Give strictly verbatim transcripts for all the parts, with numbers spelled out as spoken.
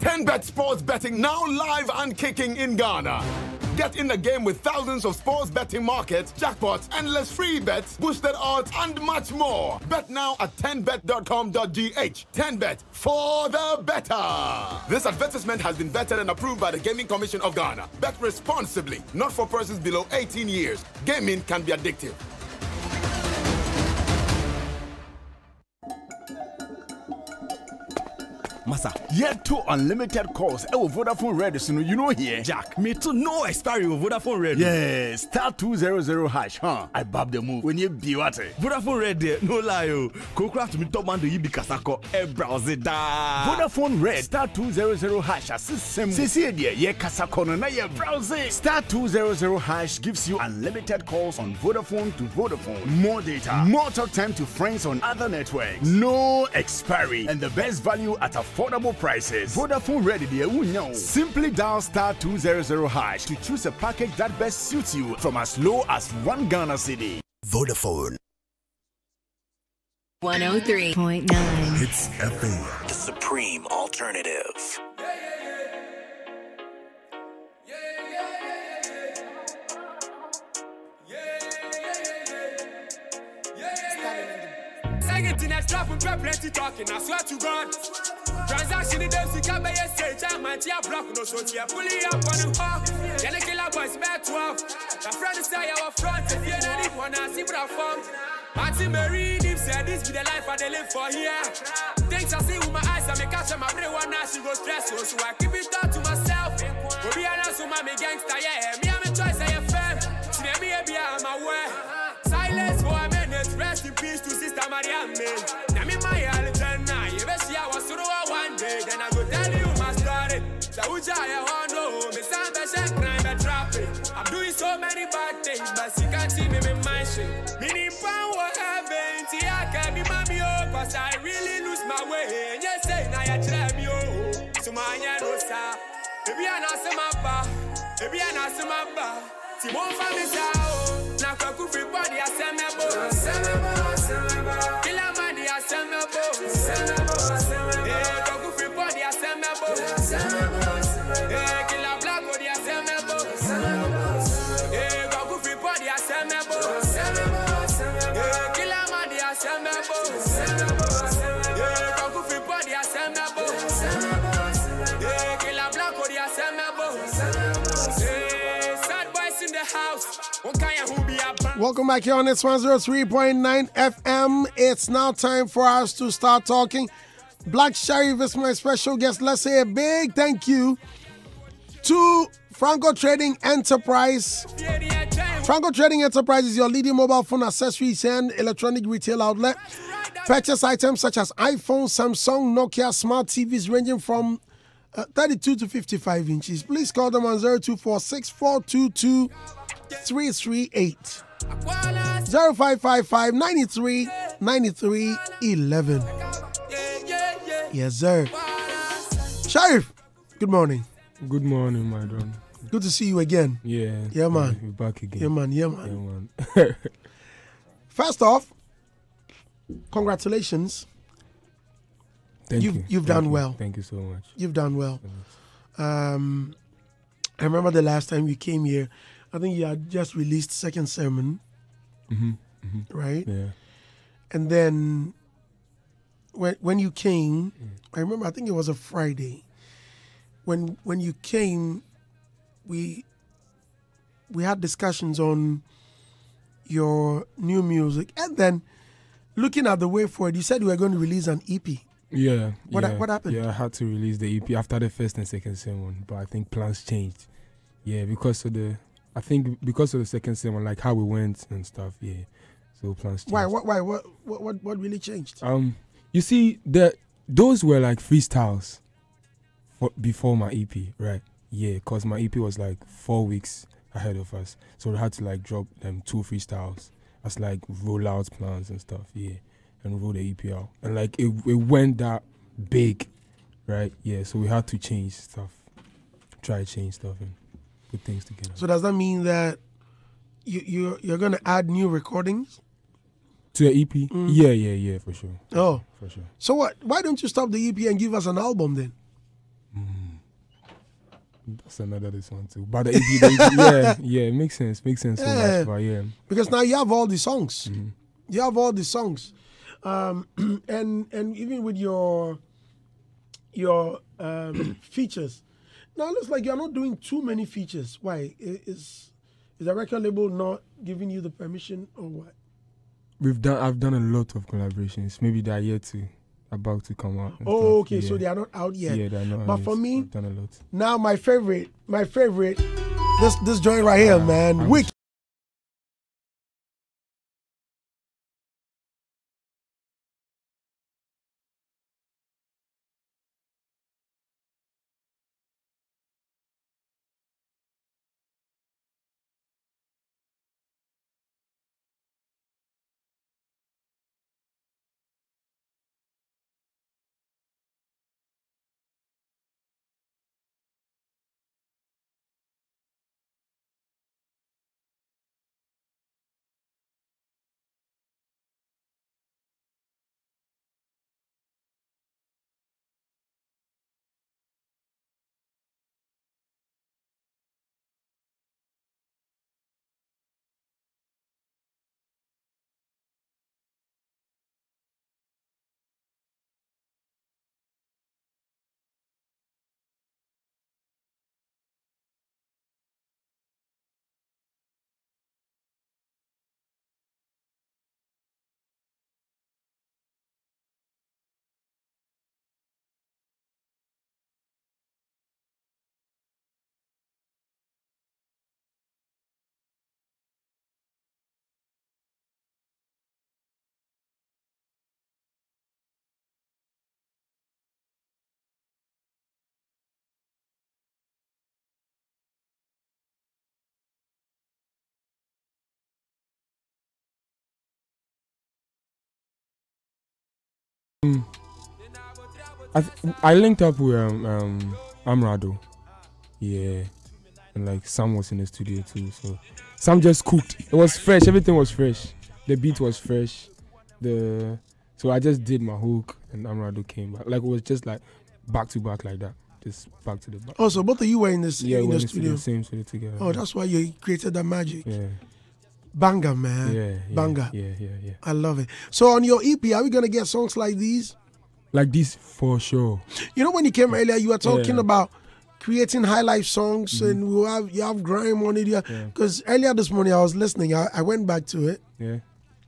ten bet sports betting now live and kicking in Ghana. Get in the game with thousands of sports betting markets, jackpots, endless free bets, boosted odds, and much more. Bet now at ten bet dot com dot g h. ten bet for the better. This advertisement has been vetted and approved by the Gaming Commission of Ghana. Bet responsibly, not for persons below eighteen years. Gaming can be addictive. Masa, yet two unlimited calls. Oh, Vodafone Red, so you know here. Jack, me too no expiry with Vodafone Red. Yeah, star two zero zero hash, huh? I bob the move when you be what? Vodafone Red, there, no lie. Kocraft me top man do you be kasako e browse da. Vodafone Red, star two zero zero hash, assistem. Sisi dia, ye kasako na ye browse. Star two zero zero hash gives you unlimited calls on Vodafone to Vodafone. More data, more talk time to friends on other networks. No expiry, and the best value at a affordable prices. Vodafone Ready, dear, we know. Simply dial star two zero zero hash to choose a package that best suits you from as low as one Ghana cedi. Vodafone. one oh three point nine. Hitz F M. The supreme alternative. Plenty talking, I swear to God. Transaction in them, can be a stage. I might have block no so here. Fully up on the hall. Can I kill a boys back twelve? The friend is our front. If you're not even a zebra form. Auntie Mary Deep said this be the life I they live for here. Things I see with my eyes, I make catch my brain one now she goes stressful. So I keep it down to myself. Go be an answer, my gangster, yeah. Me, I'm a choice, I am fam. See me, I be on my way. Silence for a minute, rest in peace to Sister Mariam. Now me my Alexander, you best see I was through one day, then I go tell you my story. So which I want to me stand by and crime and traffic. I'm doing so many bad things, but you can't see me in my shit. Meaning power heaven, see I can't be mommy oh, cause I really lose my way. And you say now you try me oh, so my no sir. Maybe I not see my bar, maybe I not see my bar. See one family sao. Na Kwaku free body assemble, assemble, assemble. Kila madi assemble, assemble. Eh, Kwaku free body assemble, assemble. Eh, kila black body assemble, assemble. Eh, Kwaku free body assemble, assemble. Eh, kila madi assemble, assemble. Eh, Kwaku free body assemble, assemble. Eh, kila black body assemble, assemble. Eh, sad boys in the house. Welcome back here on It's one oh three point nine F M. It's now time for us to start talking. Black Sherif is my special guest. Let's say a big thank you to Franco Trading Enterprise. Franco Trading Enterprise is your leading mobile phone accessories and electronic retail outlet. Purchase items such as iPhone, Samsung, Nokia, smart T Vs ranging from uh, thirty-two to fifty-five inches. Please call them on zero two four six, four two two, three three eight. zero five five five, nine three, nine three, eleven. Yes, sir. Sherif, good morning. Good morning, my son. Good to see you again. Yeah. Yeah, man. We're back again. Yeah, man. Yeah, man. Yeah, man. First off, congratulations. Thank you've, you. You've Thank done you. well. Thank you so much. You've done well. Um, I remember the last time you came here, I think you had just released second sermon, mm-hmm. Mm-hmm. right? Yeah. And then when when you came, mm. I remember I think it was a Friday. When when you came, we we had discussions on your new music, and then looking at the way forward, you said you were going to release an E P. Yeah. What yeah. what happened? Yeah, I had to release the E P after the first and second sermon, but I think plans changed. Yeah, because of the, I think because of the second sermon, like how we went and stuff. Yeah, so plans changed. Why? What? Why? What? What? What, what really changed? Um, you see, the those were like freestyles for, before my E P, right? Yeah, because my E P was like four weeks ahead of us, so we had to like drop them two freestyles as like rollout plans and stuff. Yeah, and roll the E P out, and like it, it went that big, right? Yeah, so we had to change stuff, try to change stuff and put things together. So does that mean that you you you're gonna add new recordings to the E P? Mm. Yeah, yeah, yeah, for sure. Oh, for sure. So what? Why don't you stop the E P and give us an album then? Mm. That's another this one too. But the E P, the E P yeah, yeah, it makes sense. Makes sense Yeah. so much. But yeah, Because now you have all the songs. Mhm. You have all the songs, um, and and even with your your um, features. Now it looks like you're not doing too many features. Why I- is is the record label not giving you the permission or what? we've done. I've done a lot of collaborations. Maybe they're yet to about to come out. and Oh, stuff. okay, so Yeah. they are not out yet. Yeah, they're not. But out for yet. me, I've done a lot. now my favorite, my favorite, this this joint right here, man, I'm- Wicked. I th- I linked up with um, um Amrado, yeah, and like Sam was in the studio too. So Sam just cooked. It was fresh. Everything was fresh. The beat was fresh. The so I just did my hook and Amrado came back. Like it was just like back to back like that. Just back to the back. Oh, so both of you were in this Yeah, in we the went to studio. the same studio together. Oh, that's why you created that magic. yeah, Banger, man. yeah, yeah, Banger. Yeah, yeah, yeah. I love it. So on your E P, are we gonna get songs like these? Like this for sure. You know, when you came earlier, you were talking Yeah. about creating high life songs, and we have you have grime on it. Yeah. Because earlier this morning I was listening, I, I went back to it. Yeah.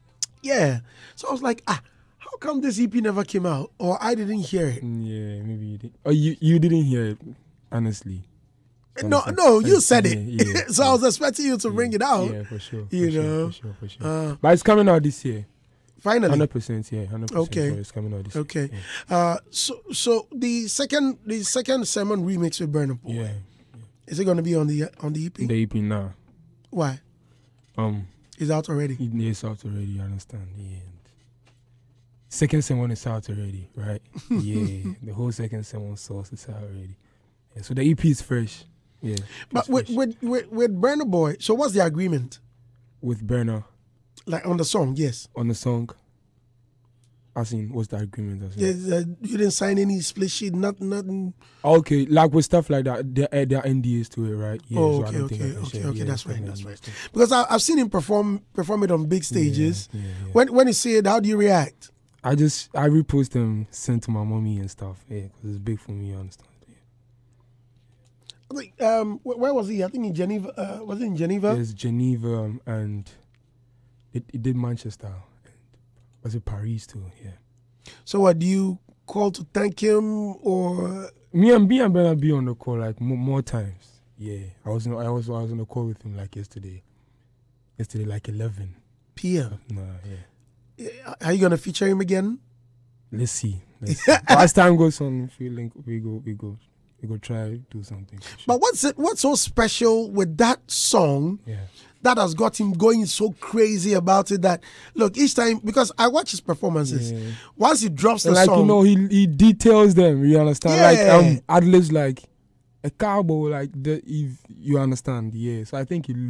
Yeah. So I was like, ah, how come this E P never came out, or I didn't hear it? Mm, Yeah, maybe you did. Oh, you you didn't hear it, honestly. No, Honestly. no, you Uh, said yeah, it. yeah, so yeah. I was expecting you to bring it out. Yeah, for sure. For You sure, know, for sure, for sure. Uh, But it's coming out this year. finally. Hundred percent, yeah, hundred percent. Okay. It's coming out this Okay. year. Yeah. Uh, so so the second the second sermon remix with Burna Boy, Yeah. is it going to be on the on the E P? The E P now. Why? Um, It's out already. it- it's out already. You understand? Yeah. Second sermon is out already, right? Yeah. The whole second sermon source is out already. Yeah. So the E P is fresh. Yeah. But it's with, fresh. with with with Burna Boy, so what's the agreement? with Burna Like on the song, yes. on the song. As in, what's the agreement? As in? Yes, uh, you didn't sign any split sheet, not nothing. Okay, like with stuff like that, there, uh, there are N D As to it, right? Yeah, Oh, so I okay, don't okay, think I can okay, share. okay, Yeah, that's stuff fine, like that's that, fine. stuff. Because I, I've seen him perform perform it on big stages. Yeah, yeah, yeah. When when you see it, how do you react? I just I repost them, send to my mommy and stuff. Yeah, because it's big for me. You understand? Yeah. Like, um, wh- where was he? I think in Geneva. Uh, was it in Geneva? There's Geneva um, and it, it did Manchester. And was it Paris too? Yeah. So what do you call to thank him or? Me and B and Bernard be on the call like more, more times. Yeah, I was in, I was I was on the call with him like yesterday. Yesterday like eleven. P M. Nah, yeah. Are you gonna feature him again? Let's see. Let's see. As time goes on, if we link, we go, we go, we go try do something. for sure. But what's it? What's so special with that song Yeah. that has got him going so crazy about it? That look, each time, because I watch his performances, Yeah. once he drops the like song, you know, he he details them. You understand? Yeah. Like um, ad libs like a cowboy. Like the if you understand, yeah. So I think he.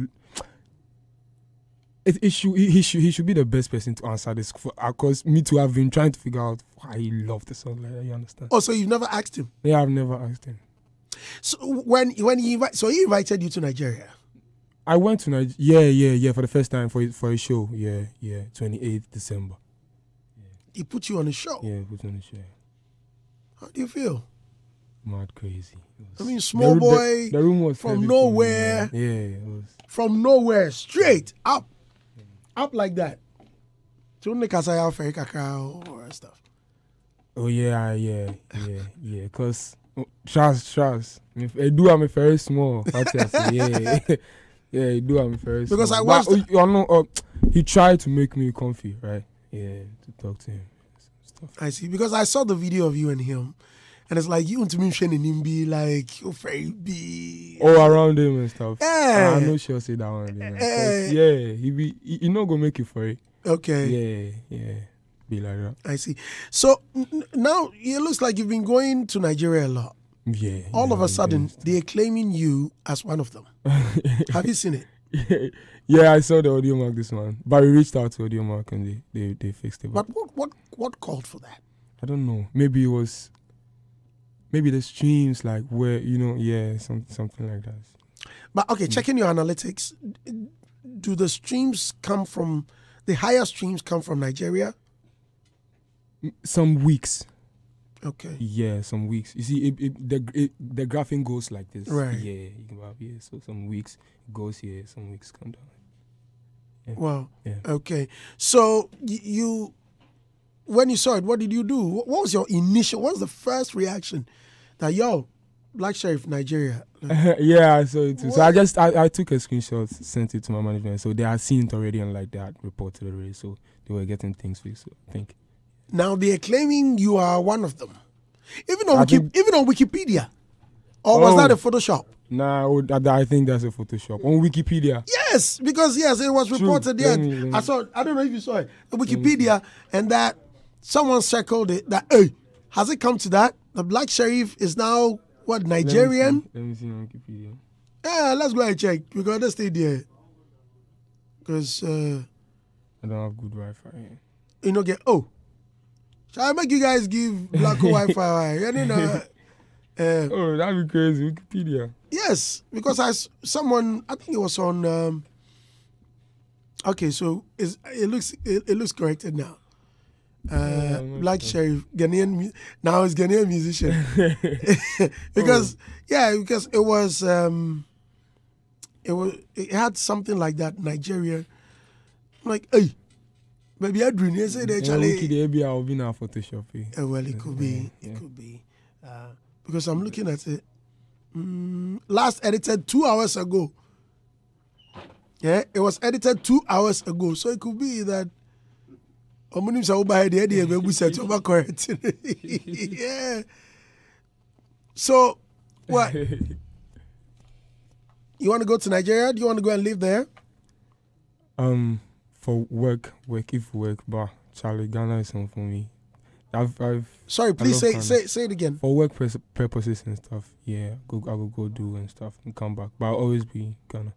It, it should, he, he should he should be the best person to answer this because me too. I've been trying to figure out why he loved the song. Like that, you understand? oh, so you've never asked him. Yeah, I've never asked him. So when when he invite, so he invited you to Nigeria. I went to Nigeria. Yeah, yeah, yeah, for the first time for for a show. Yeah, yeah, twenty-eighth December. He put you on a show. Yeah, put on the show. How do you feel? Mad crazy. I mean, small the, boy the, the room was from heavy nowhere. For me, yeah, it was. From nowhere, straight up, up like that. To the Kasaya Ferry Kakao or stuff. Oh yeah, yeah, yeah, yeah. Cause oh, trust, trust. I do. I'm very small. yeah, yeah. I do. I'm very small. Because I watched. But, oh, you know, uh, he tried to make me comfy, right? Yeah, to talk to him. Stuff. I see. Because I saw the video of you and him. And it's like you and me and him be like you very be all around him and stuff. Yeah. I'm not sure say that one. Him, Eh. Yeah, he be he, he not gonna make you for it. Okay. Yeah, yeah. Be like that. I see. So n- now it looks like you've been going to Nigeria a lot. Yeah. All yeah, of a sudden, yeah. they're claiming you as one of them. Have you seen it? Yeah, I saw the audio mark this one, but we reached out to audio mark and they, they, they fixed it. But what what what called for that? I don't know. Maybe it was, maybe the streams like where you know, yeah, some something like that. But okay, checking your analytics, do the streams come from the higher streams come from Nigeria? Some weeks. Okay. Yeah, some weeks. You see, it, it, the it, the graphing goes like this. Right. Yeah, you can have yeah. So some weeks it goes here, some weeks come down. Yeah. Wow. Yeah. Okay. So y- you, when you saw it, what did you do? What what was your initial? What was the first reaction? That yo, Black Sherif, Nigeria. Like, Yeah, I saw it too. So I What? just I, I took a screenshot, sent it to my management. So they had seen it already and like that reported already. So they were getting things fixed. So I think. now they are claiming you are one of them, even on I Wiki, think- even on Wikipedia, or was Oh. that a Photoshop? Nah, I, would, I, I think that's a Photoshop on Wikipedia. Yes, because yes, it was True. reported. Let Yeah, me- let me- I saw. I don't know if you saw it on Wikipedia, and that someone circled it. That hey, has it come to that? The Black Sherif is now what Let me see- Nigerian? Let me see, on Wikipedia. Yeah, let's go and check because let's stay there. Because uh, I don't have good Wi-Fi. Yeah. you know, get oh, shall I make you guys give Black Wi-Fi? You know, uh, Oh, that'd be crazy. Wikipedia. yes, because I s- someone I think it was on. Um, okay, so it's, it looks it, it looks corrected now. Uh, I'm not Black sure. Sherif, Ghanaian, mu- now it's Ghanaian musician. because yeah, because it was um, it was it had something like that Nigeria. I'm like, hey, baby, Adrian, you say that Yeah, Charlie. Wikipedia, I'll be now Photoshop. eh. Uh, well, it could be. Yeah, It yeah. could be. Uh, because I'm looking at it. Mm, last edited two hours ago. Yeah, it was edited two hours ago. So it could be that. Omunim sa uba head head head we set over correct. Yeah. So, what? You want to go to Nigeria? Do you want to go and live there? Um, for work, work if work, but Charlie, Ghana is something for me. I've, I've Sorry, please love say Ghana. say say it again. for work pers- purposes and stuff. Yeah, go I will go do and stuff and come back, but I'll always be Ghana.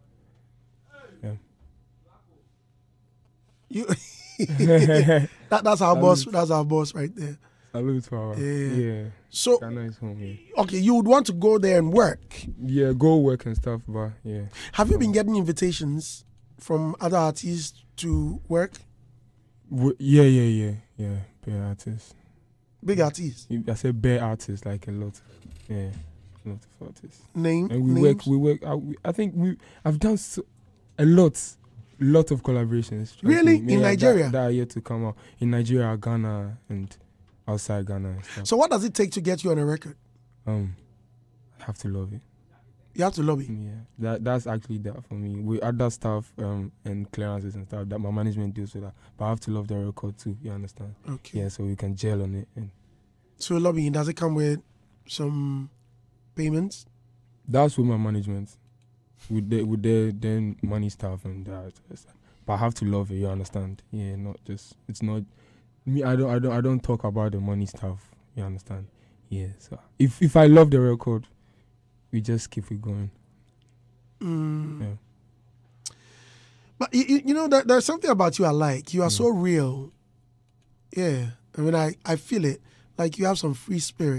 You. that, that's our Salute. boss. That's our boss right there. Salute to our Yeah. yeah. So, Ghana is home. Yeah. okay, you would want to go there and work. Yeah, go work and stuff, but yeah. Have you been getting invitations from other artists to work? W- yeah, yeah, yeah, yeah. Bear artists. Big artists. I said bear artists, like a lot. Yeah, a lot of artists. Name. And we names? work, we work. I, we, I think we, I've done so, a lot, lot of collaborations. trust Really? me. In Yeah, Nigeria? That, that are yet to come out in Nigeria, Ghana, and outside Ghana and stuff. So what does it take to get you on a record? um, I have to love it. You have to lobby. Yeah, that that's actually that for me. With other stuff um and clearances and stuff that my management deals with that, but I have to love the record too. You understand? Okay. Yeah, so we can gel on it, and So lobbying, does it come with some payments? that's with my management, with the with their then money stuff and that. But I have to love it. You understand? Yeah, not just it's not me. I don't I don't I don't talk about the money stuff. You understand? Yeah. So if if I love the record, we just keep it going. Mm. Yeah. But you, you you know, there, there's something about you I like. You are so real. Yeah. I mean, I, I feel it. Like you have some free spirit.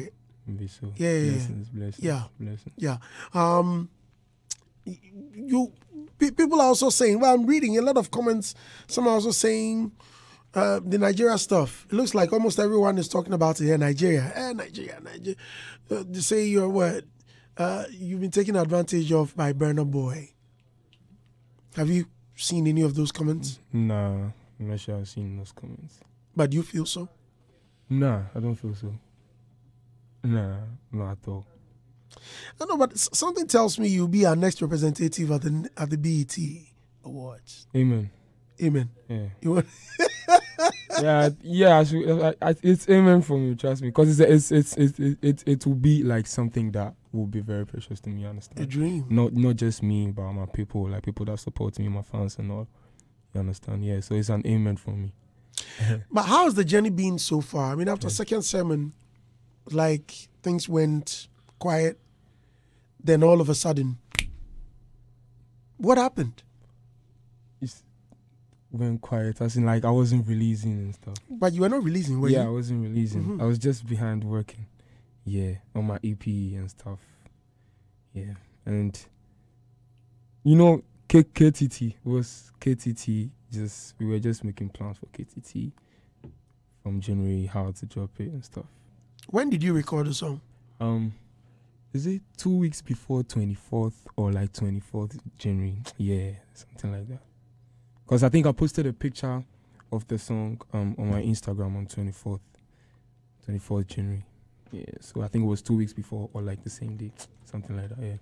Maybe so. Yeah, yeah, blessings, yeah. blessings, Yeah. blessings. Yeah. Um, y- you pe- people are also saying. Well, I'm reading a lot of comments. Some are also saying uh, the Nigeria stuff. It looks like almost everyone is talking about it here. Nigeria, eh, Nigeria, Nigeria. Uh, they say your word. Uh, you've been taken advantage of by Burna Boy. Have you seen any of those comments? Nah, I'm not sure I've seen those comments. But you feel so? Nah, I don't feel so. Nah, not at all. I know, but s- something tells me you'll be our next representative at the at the B E T Awards. Amen. Amen. Yeah. You want? yeah, yeah. I should, I, I, it's amen for me. Trust me, because it's it's it's it, it it will be like something that will be very precious to me. You understand? A dream. Not not just me, but my people, like people that support me, my fans and all. You understand? Yeah. So it's an amen for me. But how has the journey been so far? I mean, after second sermon, like things went quiet, then all of a sudden, what happened? It's went quiet. As in, like I wasn't releasing and stuff. But you were not releasing, were yeah, you? I wasn't releasing. Mhm. I was just behind working. Yeah, on my E P and stuff. Yeah, and you know, K- KTT was K T T. Just we were just making plans for K T T from January, how to drop it and stuff. When did you record the song? Um, is it two weeks before twenty-fourth or like twenty-fourth January? Yeah, something like that. Because I think I posted a picture of the song um on my Instagram on twenty-fourth, twenty-fourth January. Yeah, so I think it was two weeks before or like the same day, something like that. Yeah.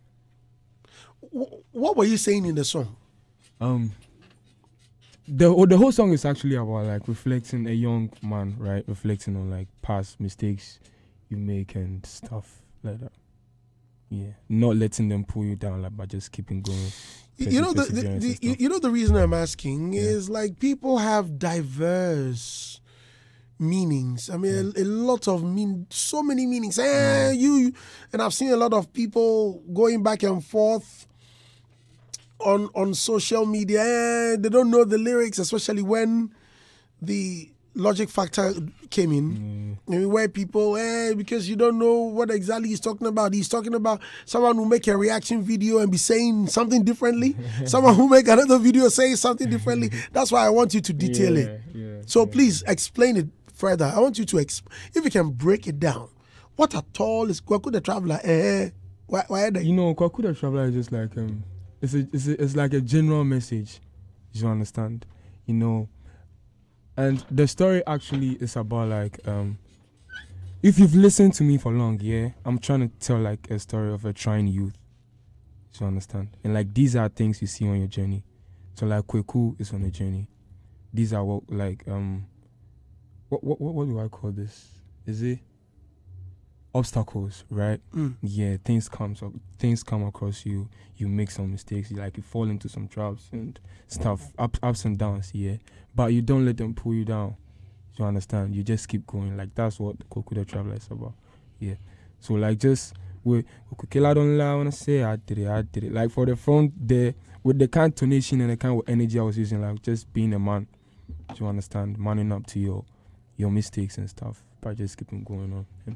Wh- What were you saying in the song? Um. The oh, the whole song is actually about like reflecting a young man, right? Reflecting on like past mistakes you make and stuff like that. Yeah, not letting them pull you down, like, but just keeping going. You you know the, the, perseverance the and you, stuff. you know the reason I'm asking Yeah. is like people have diverse meanings. I mean, a, a lot of mean, so many meanings. Eh, you, you- and I've seen a lot of people going back and forth on on social media. Eh, they don't know the lyrics, especially when the Logic Factor came in. I mean, where people, eh, because you don't know what exactly he's talking about. He's talking about someone who make a reaction video and be saying something differently. Someone who make another video saying something differently. That's why I want you to detail it. Yeah, So yeah. please explain it further. I want you to, exp- if you can break it down. What at all is Kwaku the Traveller? Eh, why, why are they? You know, Kwaku the Traveller is just like um, it's a, it's a, it's like a general message. You understand? You know, and the story actually is about like um, if you've listened to me for long, yeah, I'm trying to tell like a story of a trying youth. You understand? And like these are things you see on your journey. So like Kwaku is on a journey. These are what like um, what what what, what do I call this? Is it obstacles, right? Mm. Yeah, things comes up, things come across you. You make some mistakes. You like you fall into some traps and stuff, ups, ups and downs. Yeah, but you don't let them pull you down. You understand? You just keep going. Like that's what Kwaku the Traveller is about. Yeah. So like just with I don't lie when I say I did it, I did it. Like for the front there with the kind of tonation and the kind of energy I was using, like just being a man. You understand? Manning up to your your mistakes and stuff by just keeping going on. And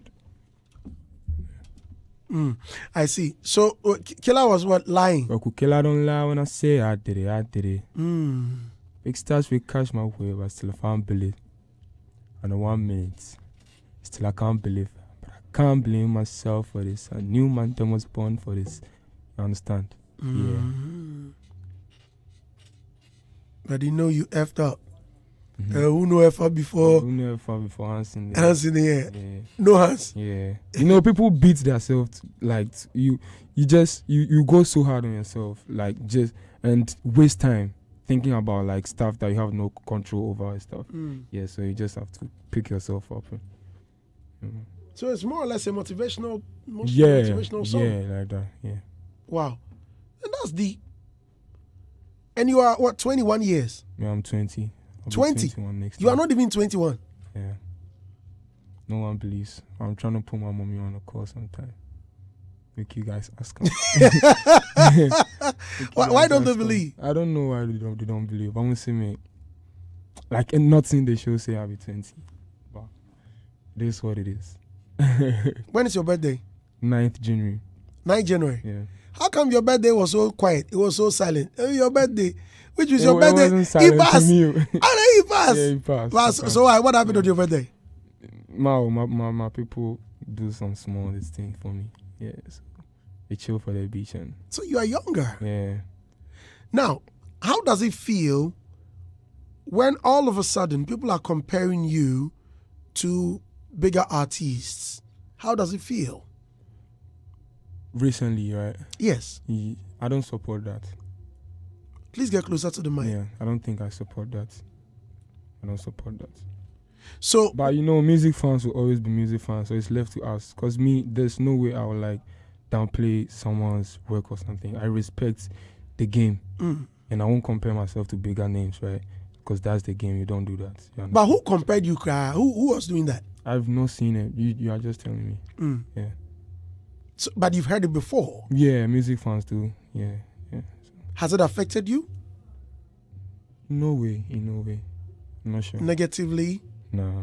Mm, I see. So uh, K- Killer was what? Lying. I don't lie when I say I did it, I did it. Mm. Big stars will catch my way, but still I can't believe. And in one minute, still I can't believe. But I can't blame myself for this. A new man that was born for this. You understand? Mm. But you know you effed up. Yeah. Uh, who know F up before? Who never fought before hands in the Hands in the air. Yeah. No hands. Yeah. You know, people beat themselves. Like you, you just you you go so hard on yourself, like just and waste time thinking about like stuff that you have no control over and stuff. Mm. Yeah. So you just have to pick yourself up. And, you know. So it's more or less a motivational, most Yeah. motivational song. Yeah, like that. Yeah. Wow. And that's deep. And you are, what, twenty-one years? Yeah, I'm twenty. I'll be twenty? twenty-one next You year. are not even twenty-one. Yeah. No one believes. I'm trying to put my mommy on a call sometime. Make you guys ask her. Why, why don't they believe? I don't know why they don't, they don't believe. I'm gonna say me. Like in nothing they should say I'll be twenty. But it is what it is. When is your birthday? ninth January. ninth January. Yeah. How come your birthday was so quiet? It was so silent. Uh, Your birthday, which was It- your it birthday, wasn't silent he to passed. me. Oh, no, he passed. Yeah, he passed. Well, He so, passed. so why- what happened on your birthday? My, my my my people do some small this thing for me. Yeah. So they chill for the beach and So you are younger. yeah. Now, how does it feel when all of a sudden people are comparing you to bigger artists? How does it feel? Recently, right? Yes. Ye- I don't support that. Please get closer to the mic. Yeah, I don't think I support that. I don't support that. So, But you know, music fans will always be music fans, so it's left to us. Cause me, there's no way I would like downplay someone's work or something. I respect the game, mm. and I won't compare myself to bigger names, right? Because that's the game. You don't do that. You understand? but who compared you, Kra? Who who was doing that? I've not seen it. You you are just telling me. Mm. Yeah. So, but you've heard it before. Yeah, music fans do. Yeah, yeah. Has it affected you No way. In no way. I'm not sure. negatively? Nah.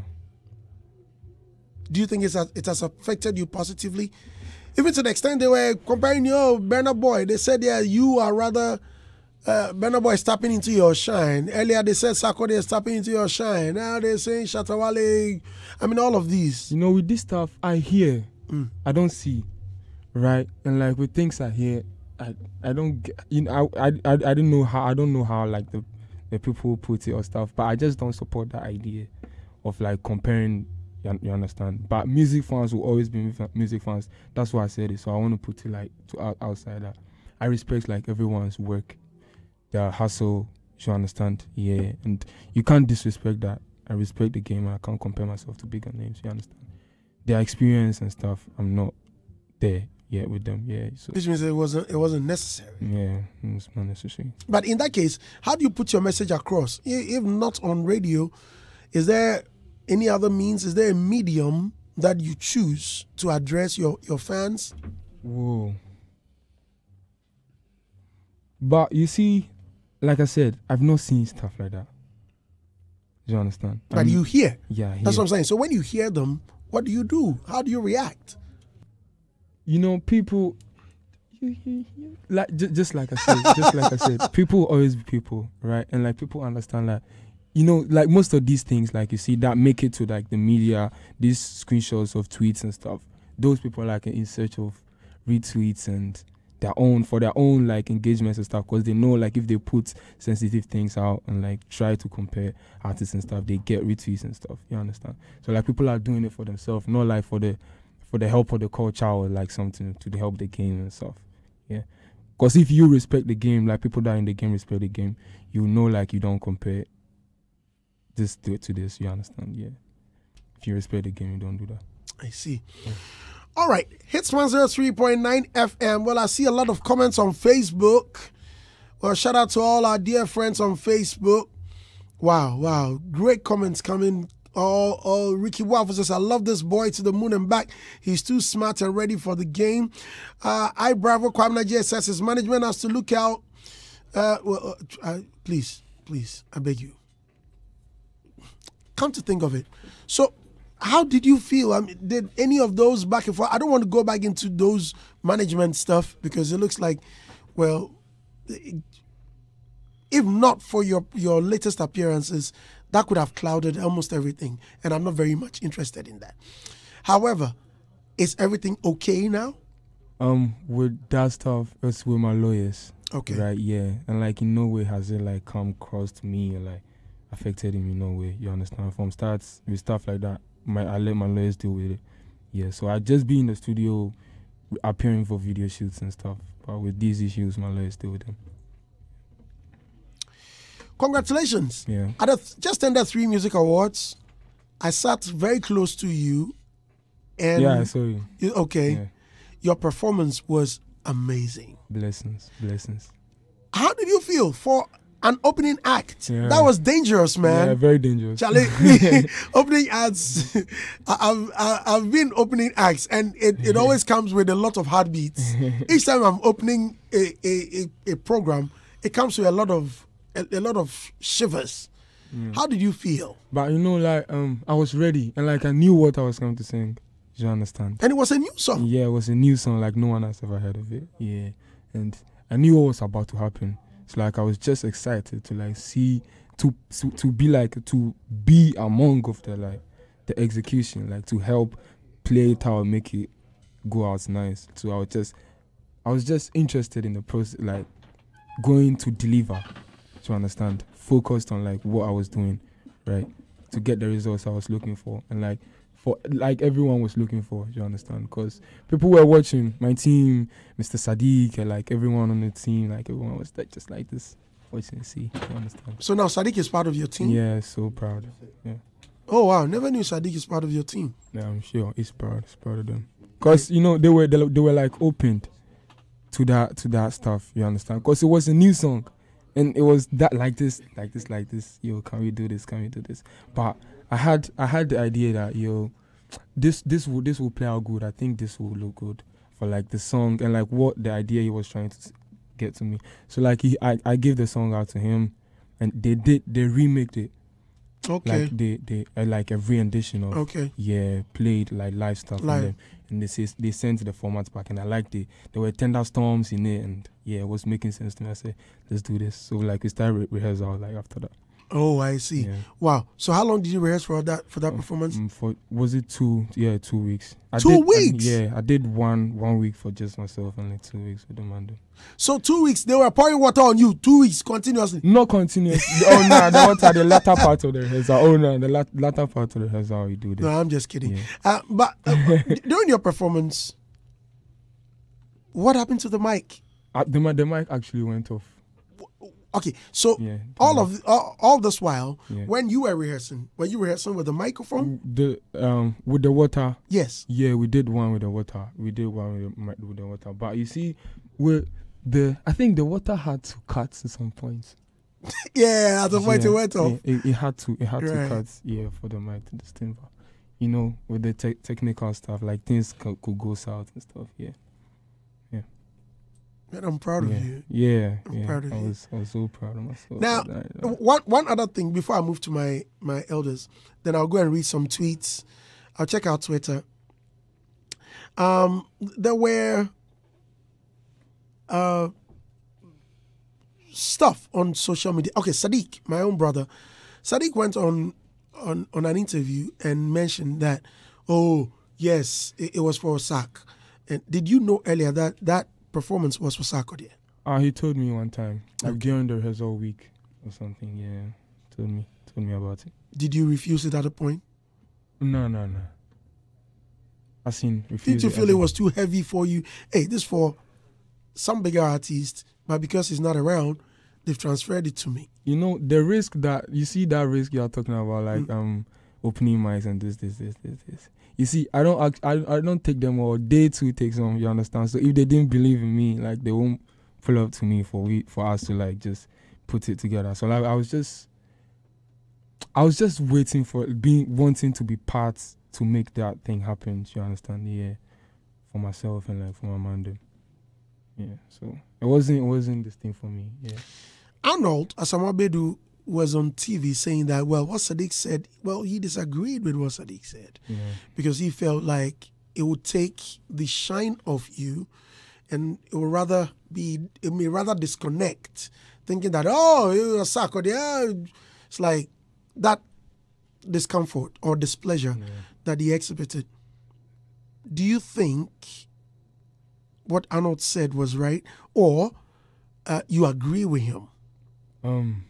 Do you think it's a, it has affected you positively? Even to the extent they were comparing you, oh, Burna Boy. They said, yeah, you are rather, uh, Burna Boy is tapping into your shine. Earlier they said Sarkodie is tapping into your shine. Now they're saying Shatta Wale. I mean, all of these. You know, with this stuff, I hear, Mm. I don't see, right? And like with things I hear, I I don't get, you know, I, I I I didn't know how I don't know how like the the people put it or stuff, but I just don't support that idea of like comparing. You, you understand? But music fans will always be mu- music fans. That's why I said it. So I want to put it like to out, outside that. I respect like everyone's work, their hustle. You understand? Yeah, and you can't disrespect that. I respect the game, and I can't compare myself to bigger names. You understand? Their experience and stuff, I'm not there yet with them. Yeah, so Which means it wasn't it wasn't necessary. yeah, it's not necessary. But in that case, how do you put your message across? I- If not on radio, is there any other means? Is there a medium that you choose to address your, your fans? Whoa. But you see, like I said, I've not seen stuff like that. Do you understand? But I'm- you hear. yeah, I That's hear. what I'm saying. So when you hear them, what do you do? How do you react? You know, people, you, you, you, like j- just like I said, just like I said, people will always be people, right? And like people understand that, you know, like most of these things, like you see, that make it to like the media, these screenshots of tweets and stuff. Those people are like in search of retweets and their own for their own like engagements and stuff, because they know like if they put sensitive things out and like try to compare artists and stuff, they get retweets and stuff. You understand? So like people are doing it for themselves, not like for the for the help of the culture or like something to help the game and stuff. Yeah. Because if you respect the game, like people that are in the game respect the game, you know like you don't compare this to, to this. You understand? Yeah. If you respect the game, you don't do that. I see. Yeah. All right. Hits one oh three point nine F M. Well, I see a lot of comments on Facebook. Well, shout out to all our dear friends on Facebook. Wow, wow. Great comments coming. Oh, oh, Ricky Waffle says, I love this boy to the moon and back. He's too smart and ready for the game. Uh, I Bravo Kwamna J says his management has to look out. Uh, well, uh, uh, please, please, I beg you. Come to think of it. So, how did you feel? I mean, did any of those back and forth? I don't want to go back into those management stuff because it looks like, well, if not for your, your latest appearances, that could have clouded almost everything. And I'm not very much interested in that. However, is everything okay now? Um, with that stuff, it's with my lawyers. Okay. Right, yeah. And like in no way has it like come across to me or like affected him in no way. You understand? From starts with stuff like that, my I let my lawyers deal with it. Yeah. So I just be in the studio appearing for video shoots and stuff. But with these issues, my lawyers deal with them. Congratulations. Yeah. At the th- just ended three music awards, I sat very close to you. And yeah, I saw you. you okay. Yeah. Your performance was amazing. Blessings, blessings. How did you feel for an opening act? Yeah. That was dangerous, man. Yeah, very dangerous. Charlie, opening acts, I- I've, I- I've been opening acts and it, it always comes with a lot of heartbeats. Each time I'm opening a, a, a, a program, it comes with a lot of a, a lot of shivers. Mm. How did you feel? But you know, like um, I was ready and like I knew what I was going to sing. You understand? And it was a new song. Yeah, it was a new song, like no one has ever heard of it. Yeah, and I knew what was about to happen. It's like I was just excited to like see to to, to be like to be among of the like the execution, like to help play it out, make it go out nice. So I was just I was just interested in the process, like going to deliver. To understand, focused on like what I was doing, right, to get the results I was looking for, and like. For, like everyone was looking for, you understand? Because people were watching my team, Mister Sadiq, and like everyone on the team, like everyone was like, just like this, watching. See, you understand? So now Sadiq is part of your team. Yeah, so proud. Yeah. Oh wow, never knew Sadiq is part of your team. Yeah, I'm sure he's proud. He's proud of them. Cause you know they were they, they were like opened to that to that stuff. You understand? Cause it was a new song, and it was that like this, like this, like this. Yo, can we do this? Can we do this? But I had I had the idea that yo, this this will this will play out good. I think this will look good for like the song and like what the idea he was trying to get to me. So like he I, I gave the song out to him, and they did they remixed it. Okay. Like they they uh, like a rendition of okay. yeah played like live stuff live. in them, and they say, they sent the format back, and I liked it. There were thunderstorms in it, and yeah, it was making sense to me. I said, let's do this. So like we started re- rehearsal like after that. Oh, I see. Yeah. Wow. So how long did you rehearse for that for that um, performance? Um, for was it two? Yeah, two weeks. I two did, weeks. I, yeah, I did one one week for just myself, and like two weeks with the man. So two weeks they were pouring water on you. Two weeks continuously. Not continuously. Oh no, the water, the latter part of the rehearsal. Oh no, the lat- latter part of the rehearsal we do this. No, I'm just kidding. Yeah. Uh, but uh, during your performance, what happened to the mic? Uh, the the mic actually went off. Okay, so yeah, all mic. of all, all this while, yeah. when you were rehearsing, were you rehearsing with the microphone? The um with the water. Yes. Yeah, we did one with the water. We did one with the, with the water. But you see, with the I think the water had to cut at some point. yeah, at the point yeah, it went off. It, it, it had to. It had right. to cut. Yeah, for the mic to this thing. But you know, with the te- technical stuff, like things co- could go south and stuff. Yeah. Man, I'm proud yeah. of you. Yeah, I'm yeah. proud of I you. was, I was so proud of myself. Now, that, you know. one one other thing before I move to my my elders, then I'll go and read some tweets. I'll check out Twitter. Um, there were uh stuff on social media. Okay, Sadiq, my own brother, Sadiq went on on on an interview and mentioned that, oh yes, it, it was for Osak. And did you know earlier that that performance was for Sarkodie? Ah, uh, he told me one time, like okay. during the rehearsal week or something. Yeah, told me, told me about it. Did you refuse it at a point? No, no, no. I seen. Did you feel it was too heavy for you? Hey, this for some bigger artist, but because he's not around, they've transferred it to me. You know the risk that you see that risk you are talking about, like mm. um opening mics and this, this, this, this, this. You see, I don't, act, I, I don't take them all. They too take some. You understand? So if they didn't believe in me, like they won't pull up to me for we for us to like just put it together. So like I was just, I was just waiting for being wanting to be part to make that thing happen. You understand? Yeah, for myself and like for my man. Yeah. So it wasn't, it wasn't this thing for me. Yeah. Arnold Asamabedu was on T V saying that, well, what Sadiq said, well, he disagreed with what Sadiq said yeah. because he felt like it would take the shine off you and it would rather be, it may rather disconnect, thinking that, oh, you're a suck, or yeah, it's like that discomfort or displeasure yeah. that he exhibited. Do you think what Arnold said was right, or uh, you agree with him? Um.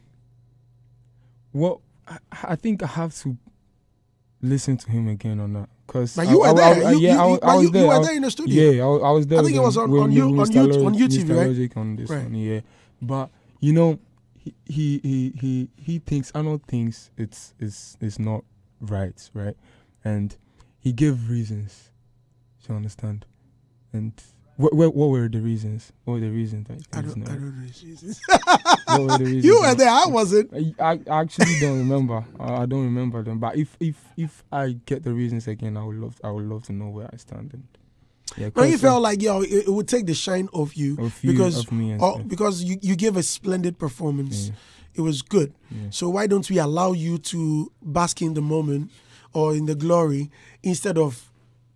Well, I, I think I have to listen to him again on that. Cause but you I, were I, there. I, You, yeah, you, I, you, I was you, there. you were I was, there in the studio. Yeah, I, I was there. I think it was on, on, you, on, YouTube, on YouTube, Mister right? Logic on this right. one, yeah. But you know, he he he he, he thinks Arnold thinks it's it's it's not right, right? And he gave reasons. You understand? And what what, what were the reasons? What were the reasons that I don't, not? I don't know the reasons. What were the reasons? You were there. I wasn't. I, I actually don't remember. I, I don't remember them. But if if if I get the reasons again, I would love I would love to know where I stand. And yeah, but you felt like yo, it, it would take the shine off you of you, because of me and oh, stuff. because you, you gave a splendid performance. Yeah. It was good. Yeah. So why don't we allow you to bask in the moment or in the glory instead of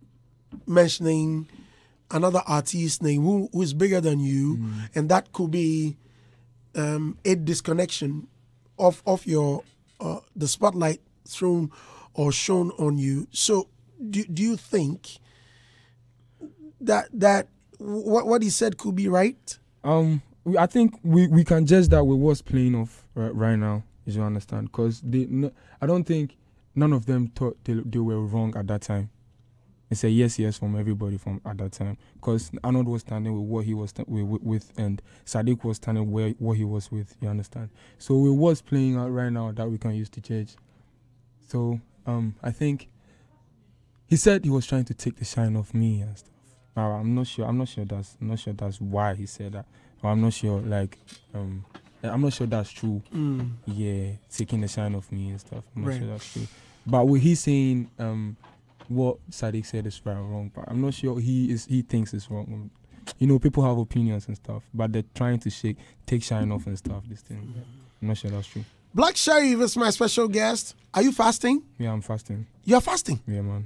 mentioning another artist name who, who is bigger than you, mm. and that could be um, a disconnection of of your uh, the spotlight thrown or shown on you. So, do do you think that that what what he said could be right? Um, I think we, we can judge that with what's playing off right, right now. As you understand, because they, no, I don't think none of them thought they, they were wrong at that time. It's a yes, yes from everybody from at that time. Because Arnold was standing with what he was st- with, with, and Sadiq was standing where what he was with. You understand? So it was playing out right now that we can use to judge. So um, I think he said he was trying to take the shine off me and stuff. Now, I'm not sure. I'm not sure that's. I'm not sure that's why he said that. Or I'm not sure. Like, um, I'm not sure that's true. Mm. Yeah, taking the shine off me and stuff. I'm not Right. sure that's true. But what he's saying, um, what Sadiq said is right or wrong. But I'm not sure he is. He thinks it's wrong. You know, people have opinions and stuff, but they're trying to shake, take shine off and stuff. This thing. I'm not sure that's true. Black Sherif is my special guest. Are you fasting? Yeah, I'm fasting. You're fasting. Yeah, man.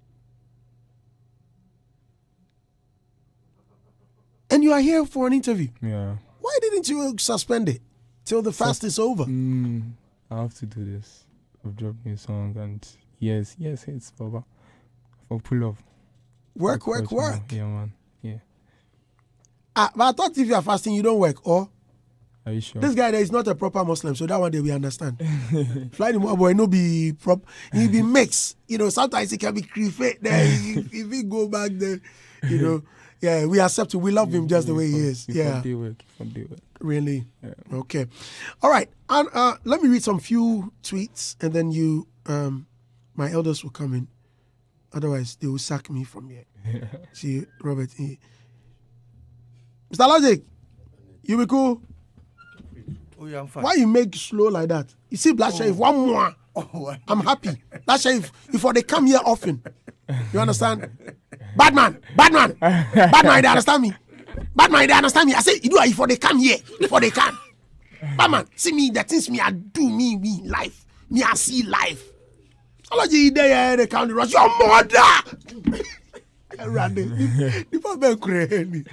And you are here for an interview. Yeah. Why didn't you suspend it till the fast Sus- is over? Mm, I have to do this. I've dropped a song and yes, yes, it's over. For pull up. Work, work, Coach, work. man. Yeah, man. Yeah. Ah, but I thought if you are fasting, you don't work. Or Are you sure? this guy there is not a proper Muslim, so that one day we understand. Fly the boy no be prop, he be mixed. You know, sometimes he can be creepy there. if, if he go back there, you know, yeah, we accept him. We love him just the way he is. Yeah, Day work, for day work. really. Yeah. Okay, all right. And uh, let me read some few tweets, and then you, um, my elders will come in. Otherwise, they will sack me from here. See, Robert. He, Mister Logic, you be cool. Oh, yeah, I'm fine. Why you make slow like that? You see, Black Sherif, one more. Oh, I'm happy. Black Sherif, before they come here often. You understand? Badman, Badman, Badman, they understand me. Badman, they understand me. I say, you do it before they come here, before they come. Badman, see me, the things me, I do me, me, life. Me, I see life. All you there, they come to rush your mother. Randy, the problem crazy.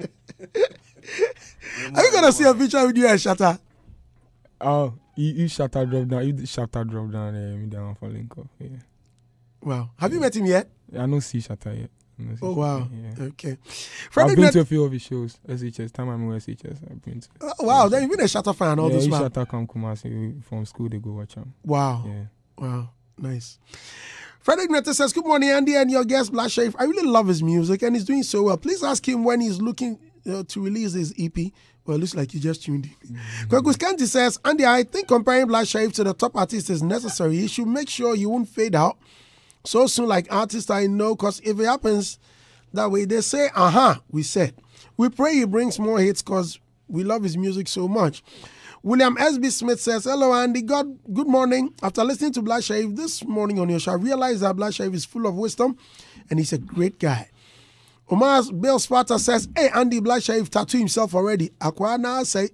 Are you gonna see a picture with you and Shatta? Oh, you, you Shatta drop down. You Shatta drop down there. Me down for link up. Yeah. Wow. Have you met him yet? I don't see Shatta yet. I don't see Oh Shatta, wow. Yeah. Okay. I've Frederick been Net- to a few of his shows. S H S. Time I'm with S H S. I've been to. Oh, wow. Then you've been a Shatta fan all yeah, this he while. Shatta come Kumasi from school. They go watch him. Wow. Yeah. Wow. Nice. Frederick Netta says, good morning, Andy, and your guest, Black Sherif. I really love his music, and he's doing so well. Please ask him when he's looking uh, to release his E P. Well, it looks like you just tuned in. Kwaku Skanti says, Andy, I think comparing Black Sherif to the top artist is necessary. You should make sure you won't fade out so soon like artists I know, because if it happens that way, they say, uh-huh, we said. We pray he brings more hits because we love his music so much. William S B. Smith says, hello, Andy. God, good morning. After listening to Black Sherif this morning on your show, I realized that Black Sherif is full of wisdom and he's a great guy. Omar Bill Sparta says, hey, Andy, Black Sherif tattooed himself already. Aquana say,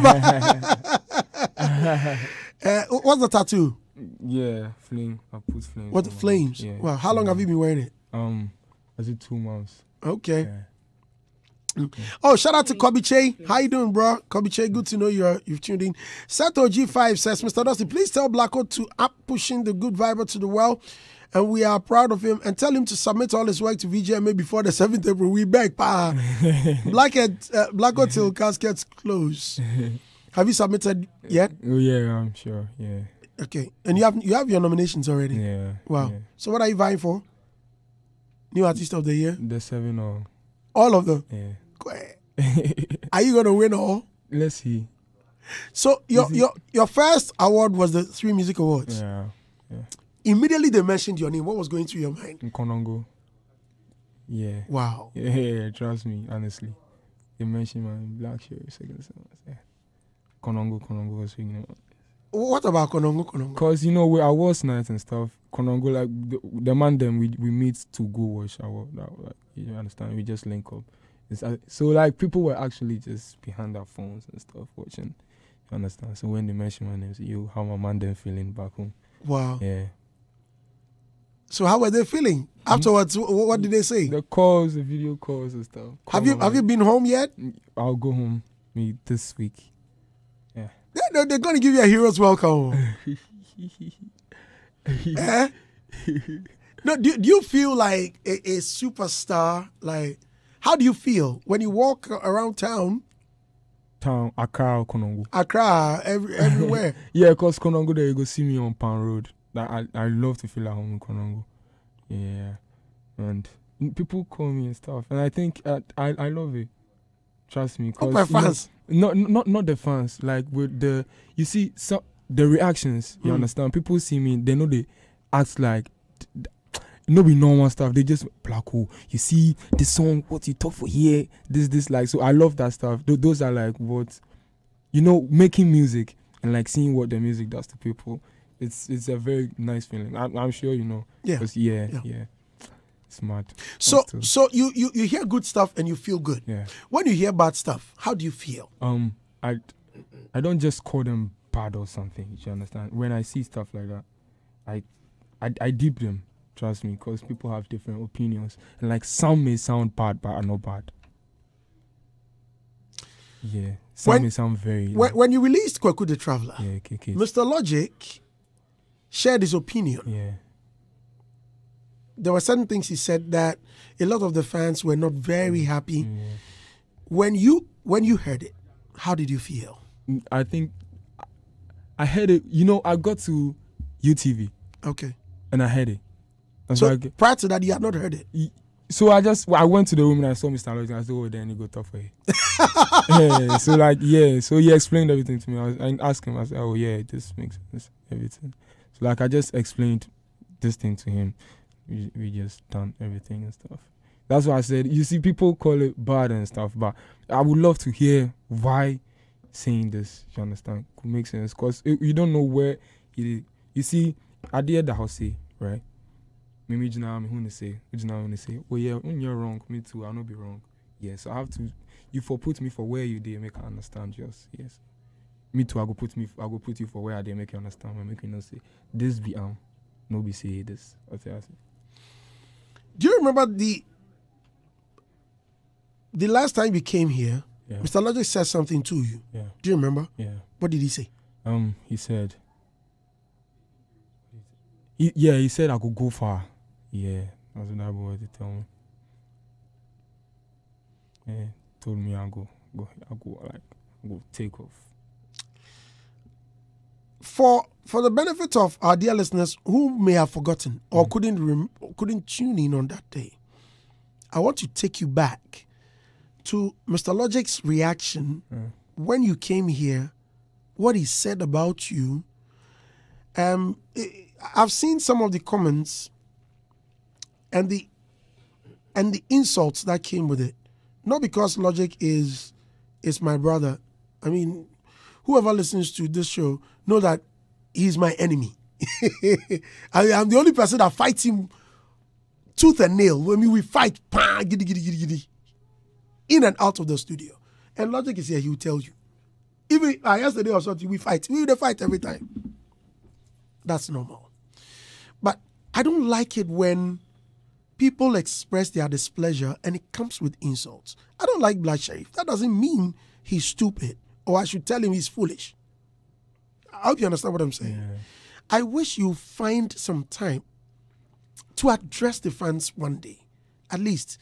uh, what's the tattoo? Yeah, flame. I put flames. What, on my- flames? Yeah. Wow, how long have you been wearing it? Um, was it two months? Okay. Yeah. Oh, shout out to Kobe Che. How you doing, bro? Kobe Che, good to know you're, you've tuned in. Sato G five says, Mister Dusty, please tell Blacko to up pushing the good vibe to the well. And we are proud of him. And tell him to submit all his work to V G M A before the seventh of April. We beg, pa. Blackhead, uh, Blacko till caskets close. Have you submitted yet? Oh yeah, I'm sure. Yeah. Okay. And you have you have your nominations already? Yeah. Wow. Yeah. So what are you vying for? New Artist of the Year? The seven or All of them? yeah. Are you going to win all? Let's see. So your Is it- your your first award was the Three Music Awards. Yeah. Yeah. Immediately they mentioned your name. What was going through your mind? In Konongo. Yeah. Wow. Yeah, yeah, trust me, honestly. They mentioned my Black Sherif second song. I said, Konongo, Konongo was singing. What about Konongo Konongo? Cause you know we awards night and stuff. Konongo like the, the man them we we meet to go watch our that like, you understand? We just link up. It's, uh, so like people were actually just behind their phones and stuff watching. You understand? So when they mention my name, say, yo, how my man them feeling back home? Wow. Yeah. So how were they feeling afterwards? Mm-hmm. What, what did they say? The calls, the video calls and stuff. Have you Have you been home yet? I'll go home me this week. Yeah. They're, they're going to give you a hero's welcome. eh? No, do, do you feel like a, a superstar? Like, how do you feel when you walk around town? Town, Accra, Konongo. Accra, every, everywhere. Yeah, because Konongo, there you go see me on Pan Road. Like, I I love to feel at home in Konongo. Yeah, and people call me and stuff, and I think uh, I I love it. Trust me, cause my fans. Know, not not not the fans. Like with the you see some the reactions. You mm. understand? People see me, they know they act like. No be normal stuff. They just black hole. You see this song, what you talk for here, this, this, like. So I love that stuff. Th- those are like what, you know, making music and like seeing what the music does to people. It's it's a very nice feeling. I'm, I'm sure you know. Yeah. Yeah, yeah. Yeah. It's mad. So so you, you you hear good stuff and you feel good. Yeah. When you hear bad stuff, how do you feel? Um, I I don't just call them bad or something. You understand? When I see stuff like that, I I, I deep them. Trust me, because people have different opinions. And like some may sound bad, but are not bad. Yeah. Some when, may sound very... When, like, when you released Kwaku the Traveller, yeah, okay, okay. Mister Logic shared his opinion. Yeah. There were certain things he said that a lot of the fans were not very happy. Yeah. When you when you heard it, how did you feel? I think I heard it, you know, I got to U T V. Okay. And I heard it. And so so I, prior to that, you had not heard it? So I just, I went to the room and I saw Mister Logic and I said, oh, then you go talk for it. Yeah, so like, yeah, so he explained everything to me. I, was, I asked him, I said, oh yeah, this makes sense, everything. So like, I just explained this thing to him. We, we just done everything and stuff. That's why I said, you see, people call it bad and stuff, but I would love to hear why saying this, you understand, could make sense. Because you don't know where it is. You see, I did the house say, right? Maybe you know I'm going to say, you know I'm going to say, oh yeah, when you're wrong, me too, I'll not be wrong. Yeah, so I have to, you for put me for where you did, make I understand just, yes. Me too, I go put me, I go put you for where I did, make you understand, make you not say, this be um, no be say this. Okay, I say. Do you remember the, the last time you came here, yeah. Mister Logic said something to you? Yeah. Do you remember? Yeah. What did he say? Um, he said, he, yeah, he said I could go far. Yeah, that's what that boy to tell me. Yeah, told me I'll go, go, I'll go, like, I'll go take off. For for the benefit of our dear listeners who may have forgotten or mm. couldn't rem- couldn't tune in on that day, I want to take you back to Mister Logic's reaction mm. when you came here, what he said about you. Um, I've seen some of the comments and the and the insults that came with it. Not because Logic is is my brother. I mean, whoever listens to this show know that he's my enemy. I, I'm the only person that fights him tooth and nail. When we, we fight, bah, giddy, giddy, giddy, giddy, in and out of the studio. And Logic is here, he will tell you. Even uh, yesterday or something, we fight. We will fight every time. That's normal. But I don't like it when people express their displeasure and it comes with insults. I don't like Black Sherif. That doesn't mean he's stupid or I should tell him he's foolish. I hope you understand what I'm saying. Yeah. I wish you find some time to address the fans one day. At least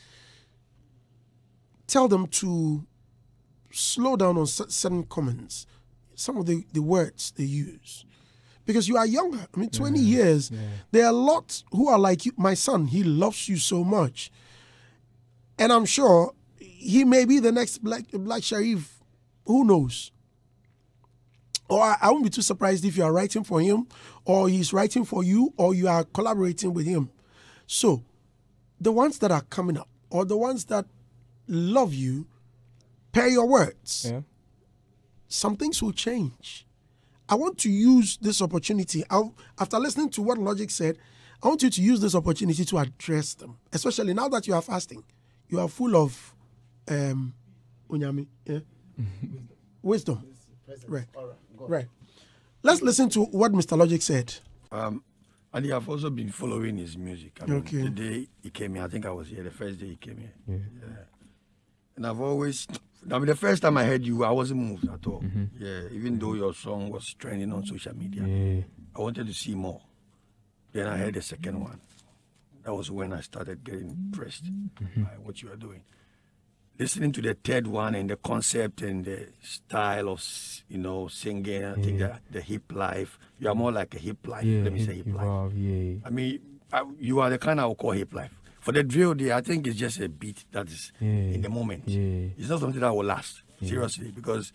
tell them to slow down on certain comments, some of the, the words they use. Because you are younger. I mean, twenty yeah. years. Yeah. There are a lot who are like you. My son, he loves you so much. And I'm sure he may be the next Black, Black Sherif. Who knows? Or I, I won't be too surprised if you are writing for him, or he's writing for you, or you are collaborating with him. So, the ones that are coming up, or the ones that love you, pair your words. Yeah. Some things will change. I want to use this opportunity. I'll, after listening to what Logic said, I want you to use this opportunity to address them. Especially now that you are fasting. You are full of um, unyami, yeah? wisdom. Right. Right. Let's listen to what Mister Logic said. Um, And I've also been following his music. I mean, Okay. The day he came here, I think I was here the first day he came here. Yeah. Yeah. And I've always, I mean, the first time I heard you, I wasn't moved at all. Mm-hmm. Yeah, even though your song was trending on social media, Yeah. I wanted to see more. Then I heard the second one. That was when I started getting impressed Mm-hmm. by what you are doing. Listening to the third one and the concept and the style of, you know, singing, I think Yeah. that the hip life, you are more like a hip life. Yeah. Let me say hip life. Wow, yeah. I mean, I, you are the kind I would call hip life. For the drill, there, I think it's just a beat that is Yeah. in the moment. Yeah. It's not something that will last, seriously, because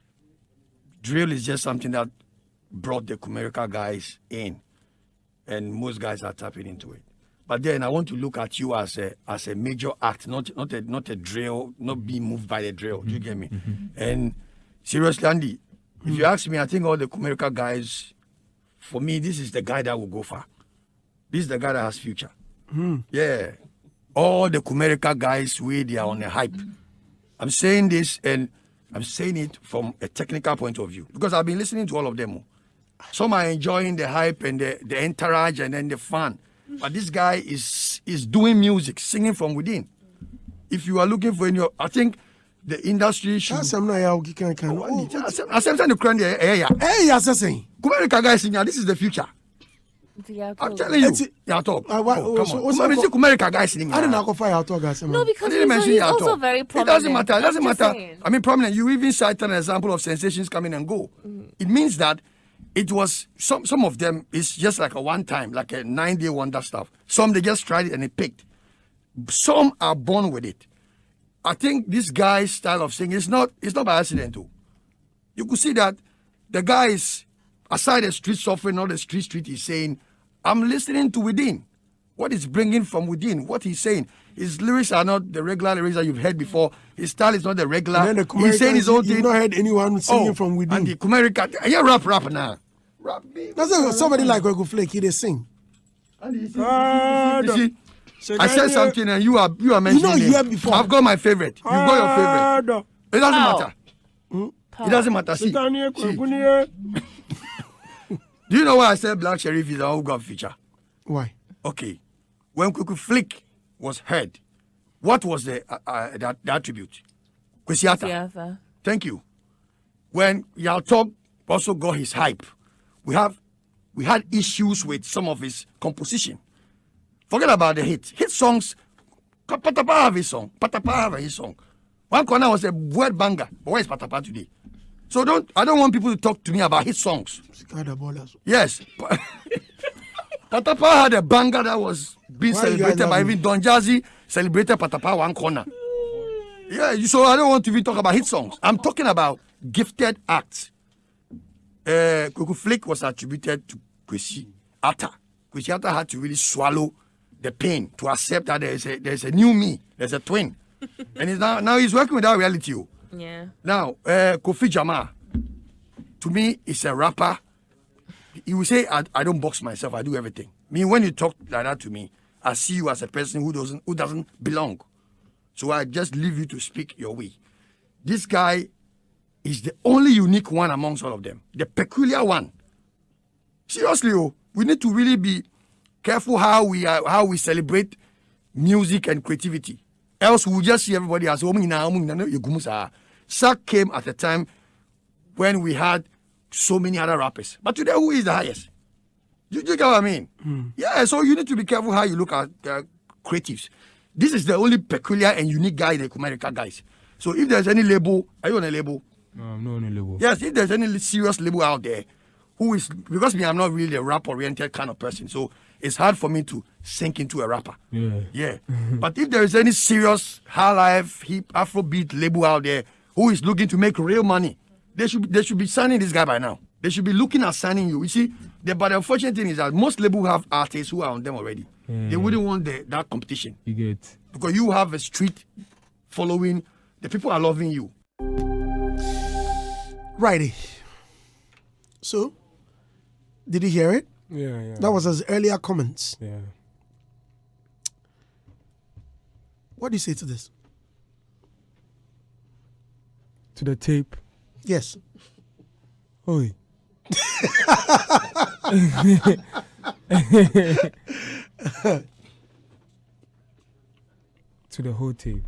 drill is just something that brought the Kumerica guys in, and most guys are tapping into it. But then I want to look at you as a as a major act, not not a not a drill, not being moved by the drill. Do you get me? And seriously, Andy, if you ask me, I think all the Kumerica guys, for me, this is the guy that will go far. This is the guy that has future. Yeah. All the Kumerica guys, we they are on a hype. I'm saying this and I'm saying it from a technical point of view because I've been listening to all of them. Some are enjoying the hype and the, the entourage and then the fun. But this guy is is doing music, singing from within. If you are looking for any, I think the industry should. That's something I can can. I said the crowd there. Hey, Hey, yes, I say. Kumerica guys singing. This is the future. I'm telling you. It's- Yeah, talk. Uh, what- Oh, come so- on. what's Kumerica up? Kumerica guys singing. I didn't know fire out guys. No, because I didn't he's, mention he's it at also all. very It prominent. doesn't matter. It doesn't I'm just matter. saying. I mean, prominent. You even cited an example of sensations coming and go. It means that it was some some of them is just like a one time, like a nine day wonder stuff. Some they just tried it and it picked. Some are born with it. I think this guy's style of singing is not it's not by accident too. You could see that the guy is aside the street suffering, all the street street he's saying, I'm listening to within. What is bringing from within, what he's saying. His lyrics are not the regular lyrics that you've heard before. His style is not the regular. And then the He's saying his own You've thing. not heard anyone singing Oh, from And within. the Kumerica, yeah, rap, rap now. Rap, baby. That's like somebody like Kwaku Flake, he they sing. And you see, you see, I said something and you are you are mentioning know, you him. heard before. I've got my favorite. You've got your favorite. It doesn't How? matter. It doesn't matter. See, see. Do you know why I said Black Sherif is a whole god feature? Why? Okay. When Kwaku Flick was heard, what was the, uh, uh, that, the attribute? Kwesiata. Yeah, Thank you. When Yaltop also got his hype, we have we had issues with some of his composition. Forget about the hit. Hit songs, Patapa have his song. Patapa have his song. One corner was a word banger. But where is Patapa today? So don't I don't want people to talk to me about his songs. Yes. Patapa had a banger that was being Why you guys celebrated by laughing? even Don Jazzy celebrated Patapa one corner. Yeah, you- so I don't want to even talk about hit songs. I'm talking about gifted acts. Uh, Kwaku Flick was attributed to Kwesi Atta. Kwesi Atta had to really swallow the pain to accept that there is a there's a new me, there's a twin, and he's now now he's working with that reality. oh. yeah. Now, uh, Kofi Jama, to me, is a rapper. He will say, I, I don't box myself, I do everything. I mean, when you talk like that to me, I see you as a person who doesn't who doesn't belong. So I just leave you to speak your way. This guy is the only unique one amongst all of them, the peculiar one. Seriously, oh, we need to really be careful how we are, how we celebrate music and creativity. Else we'll just see everybody as oh, Sak came at a time when we had so many other rappers. But today, who is the highest? You, you get what I mean? Yeah, so you need to be careful how you look at uh, creatives. This is the only peculiar and unique guy in the Kumerica guys. So if there's any label, are you on a label? No, I'm not on a label. Yes, if there's any serious label out there, who is, because me, I'm not really a rap-oriented kind of person, so it's hard for me to sink into a rapper. Yeah. Yeah. But if there is any serious high life, hip, Afrobeat label out there who is looking to make real money, they should, they should be signing this guy by now. They should be looking at signing you. You see, the, but the unfortunate thing is that most labels have artists who are on them already. Mm. They wouldn't want the, that competition. You get. Because you have a street following, the people are loving you. Righty. So, did you hear it? Yeah, yeah. That was his earlier comments. Yeah. What do you say to this? To the tape. Yes. Oi. To the whole tape.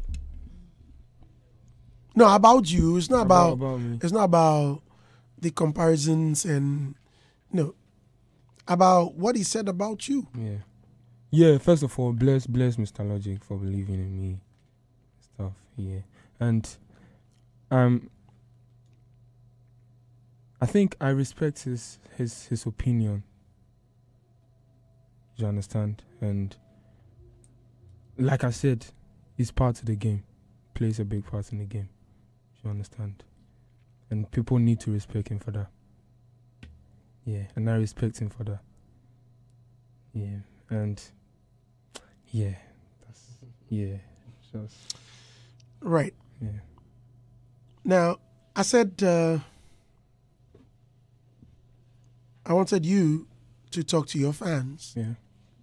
No, about you. It's not About- about, about me. It's not about the comparisons and no. About what he said about you. Yeah. Yeah, first of all, bless bless Mister Logic for believing in me. Stuff, yeah. And um I think I respect his his his opinion. You understand? And like I said, he's part of the game. Plays a big part in the game. You understand? And people need to respect him for that. Yeah, and I respect him for that. Yeah, and yeah, that's yeah, just Right. yeah. Now, I said uh, I wanted you to talk to your fans. Yeah.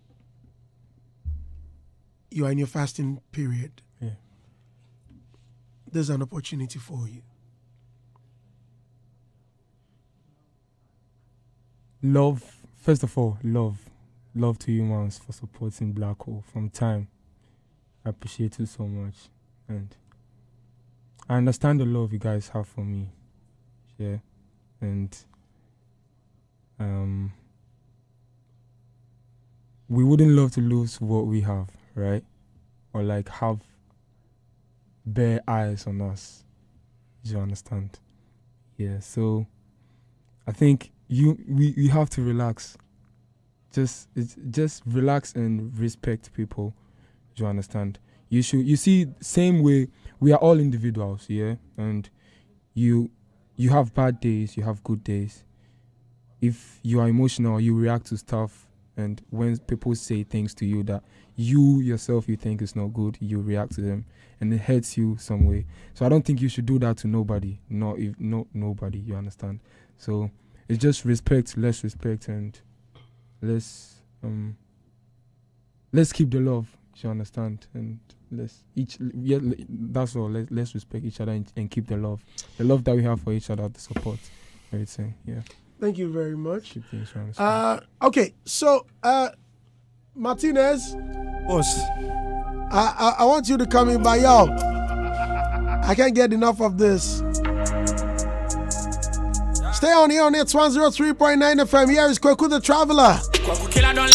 You are in your fasting period. Yeah. There's an opportunity for you. Love, first of all, love. Love to humans for supporting Black Hole from time. I appreciate it so much. And I understand the love you guys have for me. Yeah. And um we wouldn't love to lose what we have, right? Or like have bare eyes on us. Do you understand? Yeah, so I think you we, we have to relax. Just it's just relax and respect people. Do you understand? You should you see same way we are all individuals, yeah? And you you have bad days, you have good days. If you are emotional, you react to stuff, and when people say things to you that you yourself you think is not good, you react to them and it hurts you some way. So I don't think you should do that to nobody. Not if no nobody, you understand? So it's just respect, let's respect and let's um let's keep the love, you understand? And let's each yeah that's all. Let's let's respect each other and, and keep the love. The love that we have for each other, the support, everything. Yeah. Thank you very much. Keep things running. Uh, okay, so uh, Martinez, Boss. I, I I want you to come in, but yo, I can't get enough of this. Stay on here on It's one oh three point nine F M. Here is Kwaku the Traveller. Kwaku killer don't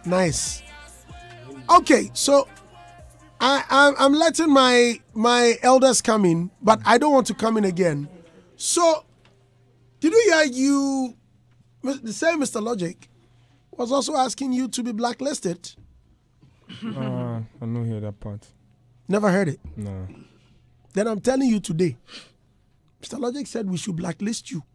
Nice. Okay, so I, I'm, I'm letting my my elders come in, but I don't want to come in again. So, did you hear you, the same Mister Logic, was also asking you to be blacklisted? Uh, I don't hear that part. Never heard it? No. Then I'm telling you today, Mister Logic said we should blacklist you.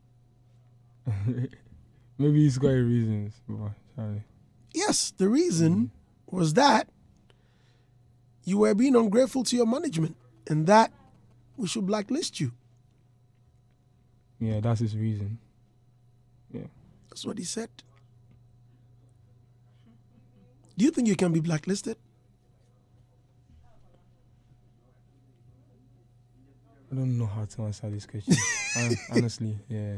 Maybe he's got reasons. But, sorry. Yes, the reason was that you were being ungrateful to your management and that we should blacklist you. Yeah, that's his reason. Yeah. That's what he said. Do you think you can be blacklisted? I don't know how to answer this question. Hon- Honestly, yeah.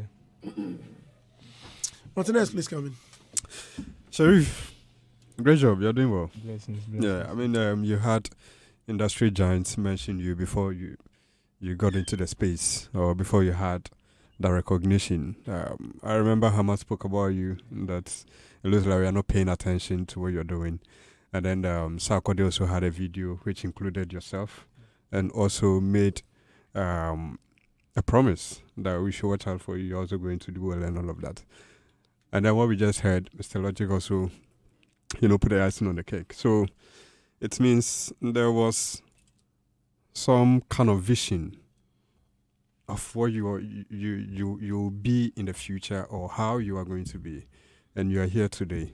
Martinez, please come in. Sherif, great job. You're doing well. Blessings, blessings. Yeah, I mean, um, you had industry giants mention you before you you got into the space or before you had that recognition. Um, I remember Hamad spoke about you, that it looks like we are not paying attention to what you're doing. And then um, Sarkodie also had a video which included yourself and also made um, a promise that we should watch out for you. You're also going to do well and all of that. And then what we just heard, Mister Logic also, you know, put the icing on the cake. So it means there was some kind of vision of what you are, you you you will be in the future or how you are going to be, and you are here today.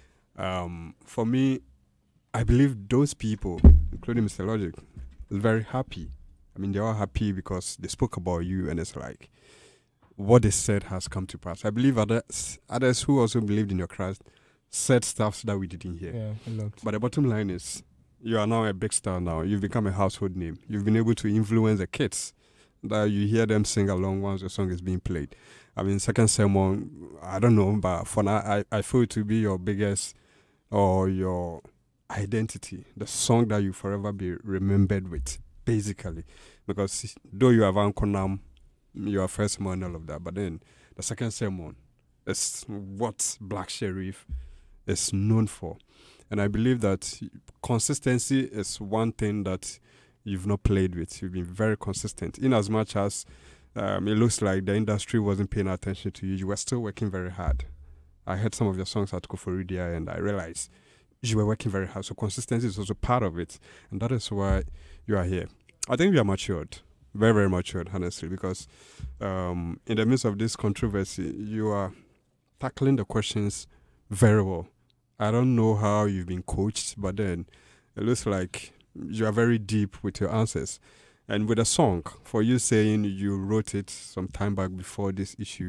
Um, for me, I believe those people, including Mister Logic, is very happy. I mean, they are happy because they spoke about you, and it's like what they said has come to pass. I believe others, others who also believed in your craft said stuff that we didn't hear. Yeah, a lot. But the bottom line is, you are now a big star now. You've become a household name. You've been able to influence the kids, that you hear them sing along once the song is being played. I mean, Second Sermon, I don't know, but for now, I, I feel it to be your biggest or your identity, the song that you forever be remembered with, basically. Because though you have Ankonam, your first sermon and all of that, but then the Second Sermon is what Black Sherif is known for. And I believe that consistency is one thing that you've not played with. You've been very consistent. In as much as um, it looks like the industry wasn't paying attention to you, you were still working very hard. I heard some of your songs at Koforidia and I realized you were working very hard. So consistency is also part of it. And that is why you are here. I think you are matured. Very, very matured, honestly, because um, in the midst of this controversy, you are tackling the questions very well. I don't know how you've been coached, but then it looks like you are very deep with your answers. And with a song, for you saying you wrote it some time back before this issue,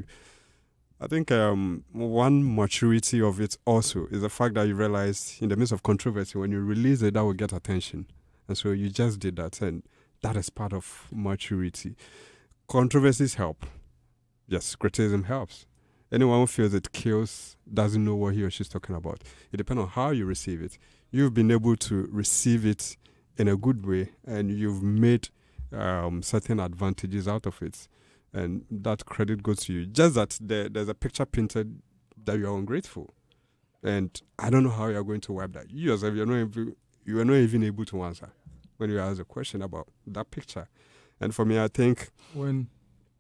I think um, one maturity of it also is the fact that you realized in the midst of controversy, when you release it, that will get attention. And so you just did that, and that is part of maturity. Controversies help. Yes, criticism helps. Anyone who feels it kills doesn't know what he or she's talking about. It depends on how you receive it. You've been able to receive it in a good way, and you've made um, certain advantages out of it. And that credit goes to you. Just that there, there's a picture painted that you are ungrateful. And I don't know how you're going to wipe that. You yourself, you're not even, you are not even able to answer when you ask a question about that picture. And for me, I think when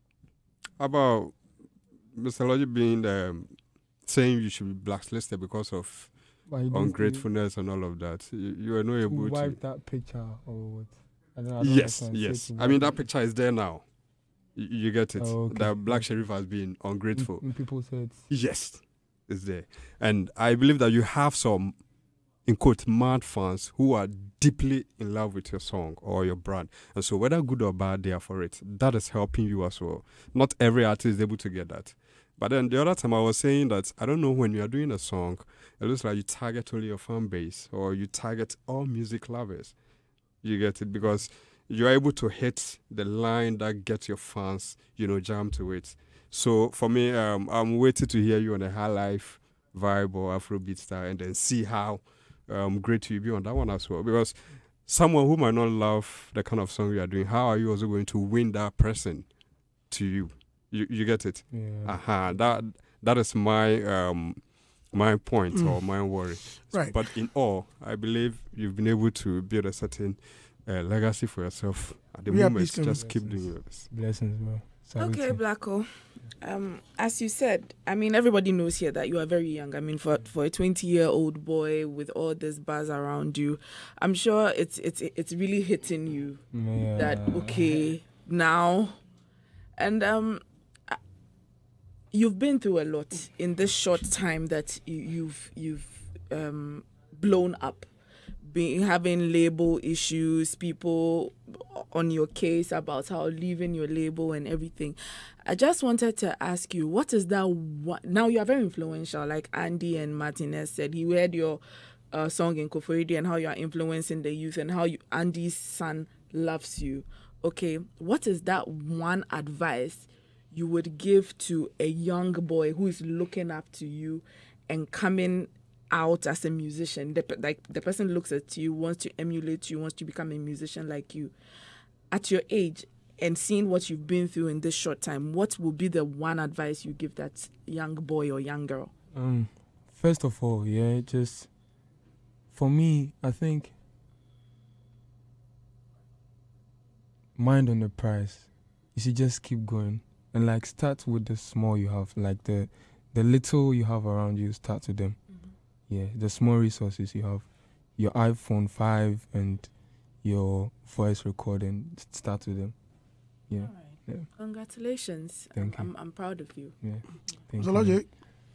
about Mister Logic being um, saying you should be blacklisted because of ungratefulness and all of that, you, you are not able to wipe that picture or what? I don't, I don't yes, understand. yes. I mean, that picture is there now. You, you get it. Oh, okay. That Black Sherif has been ungrateful. And people said yes, it's there. And I believe that you have some, in quote, mad fans who are deeply in love with your song or your brand. And so whether good or bad, they are for it. That is helping you as well. Not every artist is able to get that. But then the other time I was saying that, I don't know, when you are doing a song, it looks like you target only your fan base or you target all music lovers. You get it? Because you're able to hit the line that gets your fans, you know, jammed to it. So for me, um, I'm waiting to hear you on a high life vibe or Afrobeat style and then see how um, great you'll be on that one as well. Because someone who might not love the kind of song you are doing, how are you also going to win that person to you? You, you get it? Yeah. Uh-huh. That, that is my um, my point Mm. or my worry. Right. But in all, I believe you've been able to build a certain uh, legacy for yourself. At the We moment, appreciate just keep blessings. doing your best. Blessings, bro. Salute Okay, you. Blacko. Um, as you said, I mean, everybody knows here that you are very young. I mean, for for a twenty-year-old boy with all this buzz around you, I'm sure it's it's it's really hitting you Yeah. that okay now, and um, I- you've been through a lot in this short time that you, you've you've um blown up. Being, having label issues, people on your case about how leaving your label and everything. I just wanted to ask you, what is that one? Now you are very influential, like Andy and Martinez said. He heard your uh, song in Koforidi and how you are influencing the youth and how you, Andy's son loves you. Okay, what is that one advice you would give to a young boy who is looking up to you and coming out as a musician? The, pe- like the person looks at you, wants to emulate you, wants to become a musician like you. At your age and seeing what you've been through in this short time, what will be the one advice you give that young boy or young girl? Um, first of all, yeah, just for me, I think mind on the prize. You should just keep going and like start with the small you have, like the the little you have around you. Start with them. Yeah, the small resources you have, your iPhone five and your voice recording, start with them. Yeah. All right. Yeah. Congratulations. Thank I'm, you. I'm, I'm proud of you. Yeah. Thank So you. logic.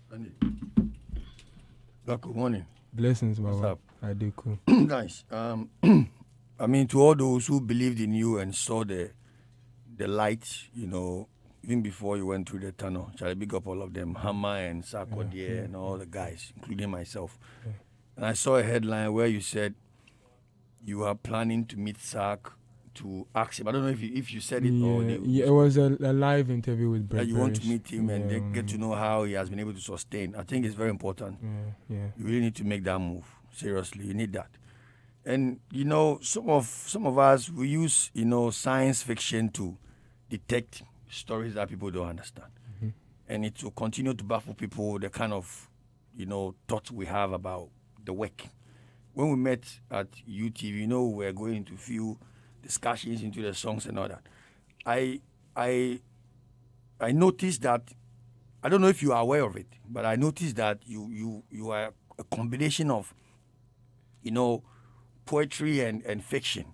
Good morning. Blessings, What's Baba. up? I do cool. Nice. Um, I mean, to all those who believed in you and saw the the light, you know, even before you went through the tunnel, shall I big up all of them, Hammer and Sarko Yeah, yeah, yeah, and all the guys, including myself. Yeah. And I saw a headline where you said you are planning to meet Sark to ask him. I don't know if you, if you said it or Yeah, they, yeah, it was a, a live interview with Brett that you want to Parrish. meet him and Yeah, they get to um, know how he has been able to sustain. I think it's very important. Yeah, yeah. You really need to make that move. Seriously, you need that. And you know, some of some of us we use you know science fiction to detect stories that people don't understand, Mm-hmm. and it will continue to baffle people the kind of you know thoughts we have about the work. When we met at U T V, you know, we were going into few discussions into the songs and all that. I I I noticed that. I don't know if you are aware of it, but I noticed that you you you are a combination of, you know, poetry and, and fiction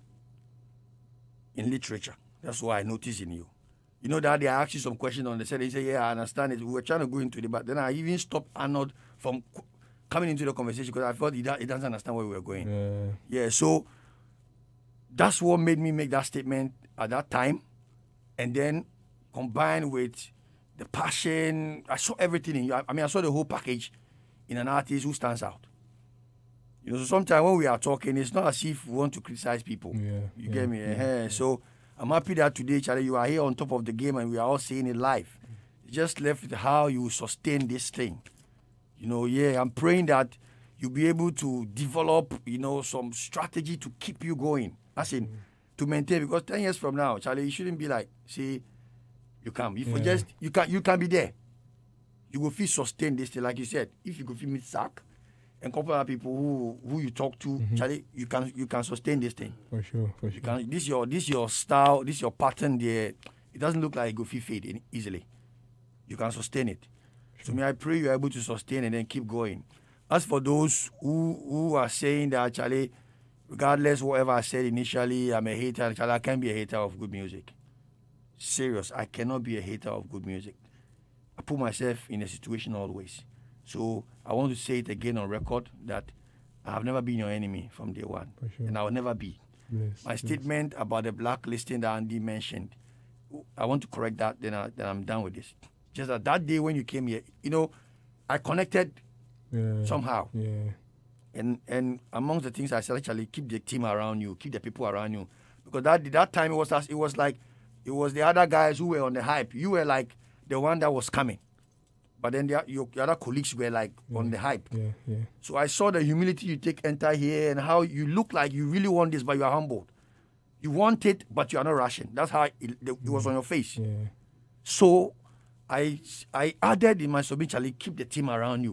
in literature. That's what I noticed in you. You know that they asked you some questions on the set. They say, yeah, I understand it. We were trying to go into it, but then I even stopped Arnold from qu- coming into the conversation because I thought he, da- he doesn't understand where we were going. Yeah. Yeah, so that's what made me make that statement at that time. And then combined with the passion, I saw everything in you. I, I mean, I saw the whole package in an artist who stands out. You know, so sometimes when we are talking, it's not as if we want to criticize people. Yeah, You yeah, get me? yeah, Eh, So I'm happy that today, Charlie, you are here on top of the game and we are all seeing it live. It's just left with how you sustain this thing. You know, yeah, I'm praying that you'll be able to develop, you know, some strategy to keep you going. As in, to maintain, because ten years from now, Charlie, you shouldn't be like, see, you can. If you Yeah. just, you can, you can be there. You will feel sustain this thing, like you said. If you could feel meet Sack and couple of people who who you talk to, Mhm. Charlie, you can you can sustain this thing. For sure, for You sure. can this your this your style, this your pattern there. It doesn't look like it go feel fade in- easily. You can sustain it. So may I pray you are able to sustain and then keep going. As for those who who are saying that Charlie, regardless whatever I said initially, I'm a hater. Charlie, I can't be a hater of good music. Serious, I cannot be a hater of good music. I put myself in a situation always. So I want to say it again on record that I have never been your enemy from day one. For sure. And I will never be. Bless, My bless. statement about the blacklisting that Andy mentioned, I want to correct that, then, I, then I'm done with this. Just that that day when you came here, you know, I connected Yeah, somehow. Yeah. And and amongst the things I said, actually, keep the team around you, keep the people around you. Because that that time it was as- it was like, it was the other guys who were on the hype. You were like the one that was coming. But then the, your, your other colleagues were like on the hype. Yeah, yeah. So I saw the humility you take enter here and how you look like you really want this, but you are humbled. You want it, but you are not rushing. That's how it, it was on your face. Yeah. So I I added in my submission, Charlie, keep the team around you.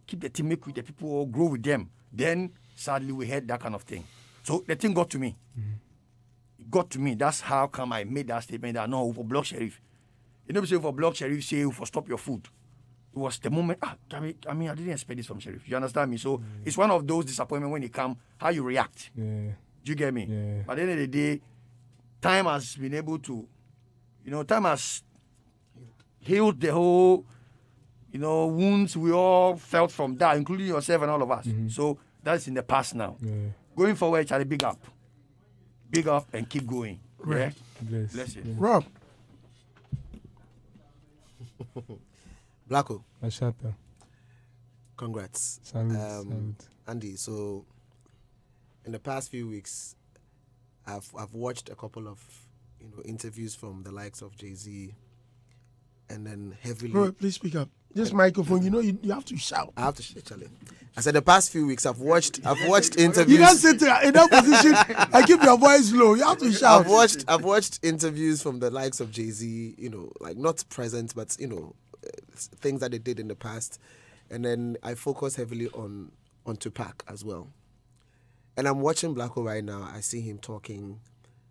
keep the team, make with the people, or grow with them. Then sadly we had that kind of thing. So the thing got to me. Mm-hmm. It got to me. That's how come I made that statement that no, for block Sherif. You know, say for block Sherif, say for stop your food. It was the moment. Ah, I mean, I mean, I didn't expect this from Sherif. You understand me? So mm. it's one of those disappointments when it come. How you react? Yeah. Do you get me? Yeah. But at the end of the day, time has been able to, you know, time has healed the whole, you know, wounds we all felt from that, including yourself and all of us. Mm-hmm. So that's in the past now. Yeah. Going forward, Charlie, big up, big up, and keep going. Right. Yeah. Bless. Bless you, yeah. Rob. Blacko. Shatta. Congrats. Salute, um, salute. Andy, so in the past few weeks, I've I've watched a couple of you know interviews from the likes of Jay-Z, and then heavily. Bro, please speak up. This microphone, you know, you, you have to shout. I have to shout, Charlie. I said the past few weeks, I've watched I've watched interviews. You can't sit in that position and keep your voice low. You have to shout. I've watched I've watched interviews from the likes of Jay-Z. You know, like not present, but you know. Things that they did in the past, and then I focus heavily on on Tupac as well. And I'm watching Blacko right now. I see him talking,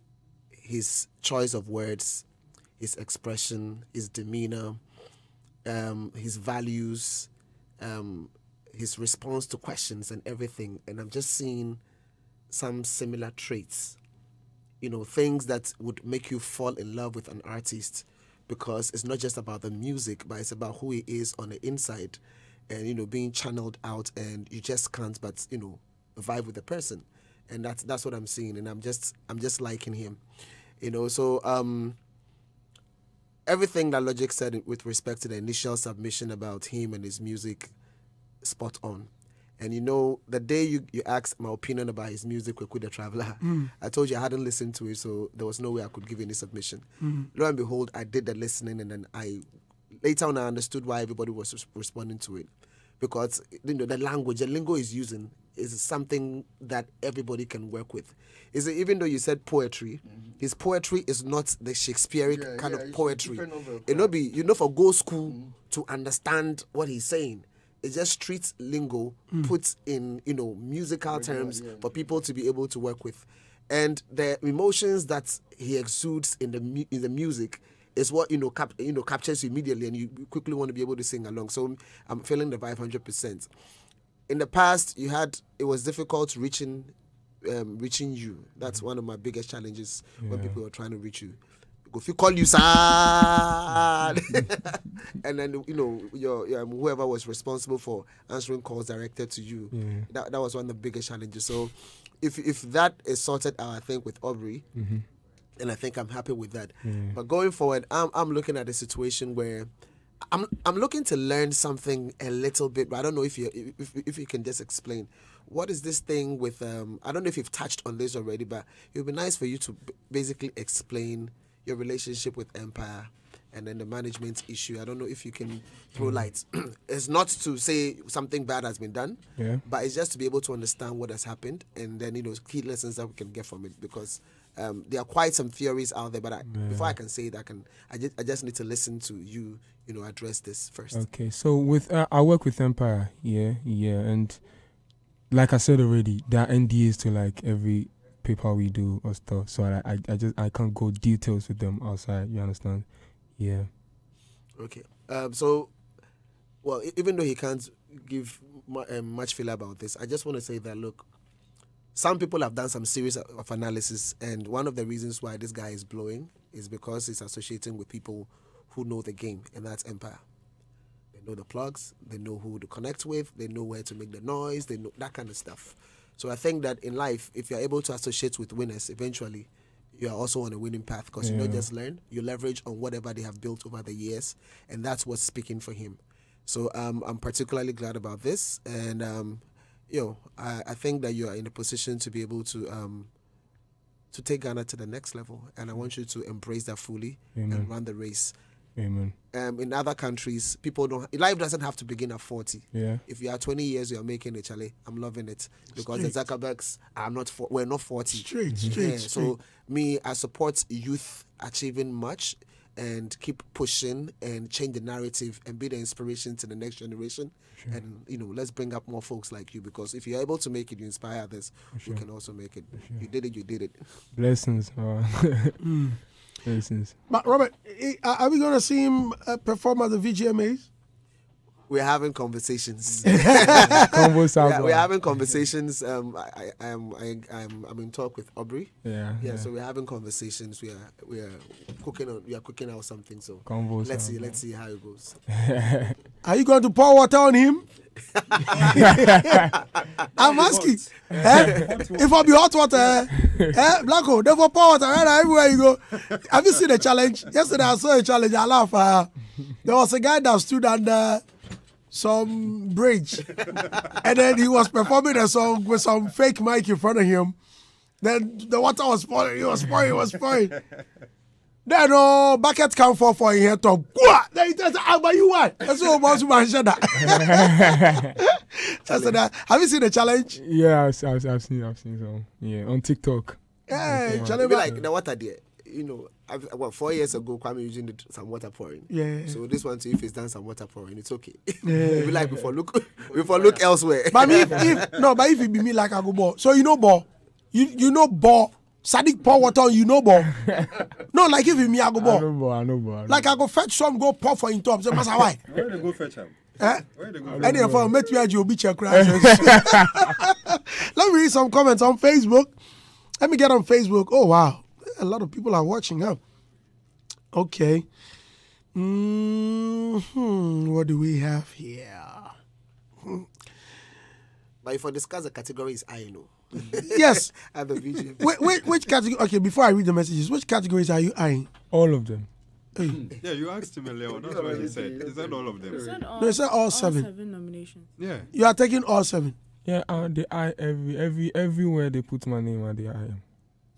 his choice of words, his expression, his demeanor, um, his values, um, his response to questions and everything. And I'm just seeing some similar traits, you know, things that would make you fall in love with an artist. Because it's not just about the music, but it's about who he is on the inside, and you know, being channeled out, and you just can't but you know, vibe with the person, and that's that's what I'm seeing, and I'm just I'm just liking him, you know. So um, everything that Logic said with respect to the initial submission about him and his music, spot on. And you know, the day you, you asked my opinion about his music, Kwaku the Traveller, mm. I told you I hadn't listened to it, so there was no way I could give you any submission. Mm. Lo and behold, I did the listening, and then I later on I understood why everybody was responding to it. Because you know, the language, the lingo he's using is something that everybody can work with. Is even though you said poetry, mm-hmm. his poetry is not the Shakespearean yeah, kind yeah, of poetry. It not be you know for go school mm. to understand what he's saying. It's just street lingo mm. put in, you know, musical Regular, terms yeah. for people to be able to work with. And the emotions that he exudes in the mu in the music is what, you know, cap you know captures you immediately, and you quickly want to be able to sing along. So I'm feeling the vibe one hundred percent. In the past, you had, it was difficult reaching um, reaching you. That's mm. one of my biggest challenges yeah. when people are trying to reach you. If you call you sad, and then you know your um, whoever was responsible for answering calls directed to you, yeah. that that was one of the biggest challenges. So, if if that is sorted out, I think with Aubrey, mm-hmm. and I think I'm happy with that. Yeah. But going forward, I'm I'm looking at a situation where I'm I'm looking to learn something a little bit, but I don't know if you if if you can just explain. What is this thing with um? I don't know if you've touched on this already, but it would be nice for you to basically explain your relationship with Empire, and then the management issue. I don't know if you can throw light. It's not to say something bad has been done, yeah. but it's just to be able to understand what has happened, and then, you know, key lessons that we can get from it, because um, there are quite some theories out there, but I, yeah. before I can say it, I, can, I, just, I just need to listen to you, you know, address this first. Okay, so with uh, I work with Empire, yeah, yeah, and like I said already, there are N D As to like every paper we do or stuff, so I, I I just I can't go details with them outside. You understand? Yeah. Okay. Um. So, well, even though he can't give mu um, much feel about this, I just want to say that look, some people have done some series of analysis, and one of the reasons why this guy is blowing is because he's associating with people who know the game, and that's Empire. They know the plugs, they know who to connect with, they know where to make the noise, they know that kind of stuff. So I think that in life, if you're able to associate with winners, eventually you are also on a winning path, because yeah. you don't just learn, you leverage on whatever they have built over the years, and that's what's speaking for him. So um, I'm particularly glad about this, and um, you know, I, I think that you are in a position to be able to um, to take Ghana to the next level, and I want you to embrace that fully Amen. And run the race. Amen. Um, in other countries, people don't. Life doesn't have to begin at forty. Yeah. If you are twenty years, you are making it, Charlie. I'm loving it, because straight. The Zuckerbergs are not. For, we're not forty. Straight, yeah. straight, straight. So me, I support youth achieving much, and keep pushing and change the narrative and be the inspiration to the next generation. Sure. And, you know, let's bring up more folks like you, because if you're able to make it, you inspire others, sure. we can also make it. Sure. You did it, you did it. Blessings. Uh, mm. Blessings. But, Robert, are we going to see him uh, perform at the V G M As? We're having conversations. Convos we're, we're having conversations. Um, I, I, I'm, I, I'm, I'm in talk with Aubrey. Yeah, yeah. Yeah. So we're having conversations. We are, we are cooking on, we are cooking out something. So Convos let's see, album. let's see how it goes. Are you going to pour water on him? I'm asking. Eh? If I be hot water, eh? eh? Blacko, therefore pour water right everywhere you go. Have you seen the challenge? Yesterday I saw a challenge. I laugh. Uh, there was a guy that stood under some bridge, and then he was performing a song with some fake mic in front of him. Then the water was pouring, he was pouring, he was pouring. Then no uh, bucket come for for in here to go. Then he tells me, "Ah, but you what?" That's what about to mention that. I said that. Have you seen the challenge? Yeah, I've, I've, I've seen, I've seen some. Yeah, on TikTok. Yeah, challenge. Like the water there. You know, I've, well, four years ago, Kwame using the, some water pouring. Yeah. So this one too, if it's done some water pouring, it's okay. Yeah. We like before look, before look elsewhere. But if, if no, but if it be me like I go ball, so you know ball, you you know ball. Sadiq pour water on you know ball. No, like if it me I go ball. I know ball, I know ball. Like I go fetch some, go pour for in top. So master why? Where they go fetch him? Eh? Where they go? Any of them met me at your beach Let me read some comments on Facebook. Let me get on Facebook. Oh wow, a lot of people are watching. Huh? Okay. Mm-hmm. What do we have here? But if I discuss the categories, I know. Yes. At the V G M. Wait, wait, which category? Okay, before I read the messages, which categories are you eyeing? All of them. Hey. Yeah, you asked him earlier. That's what he said. He said all of them. He said all, No, he said all, all seven. seven nominations. Yeah. You are taking all seven. Yeah, uh, they eye every every everywhere they put my name and they eye him.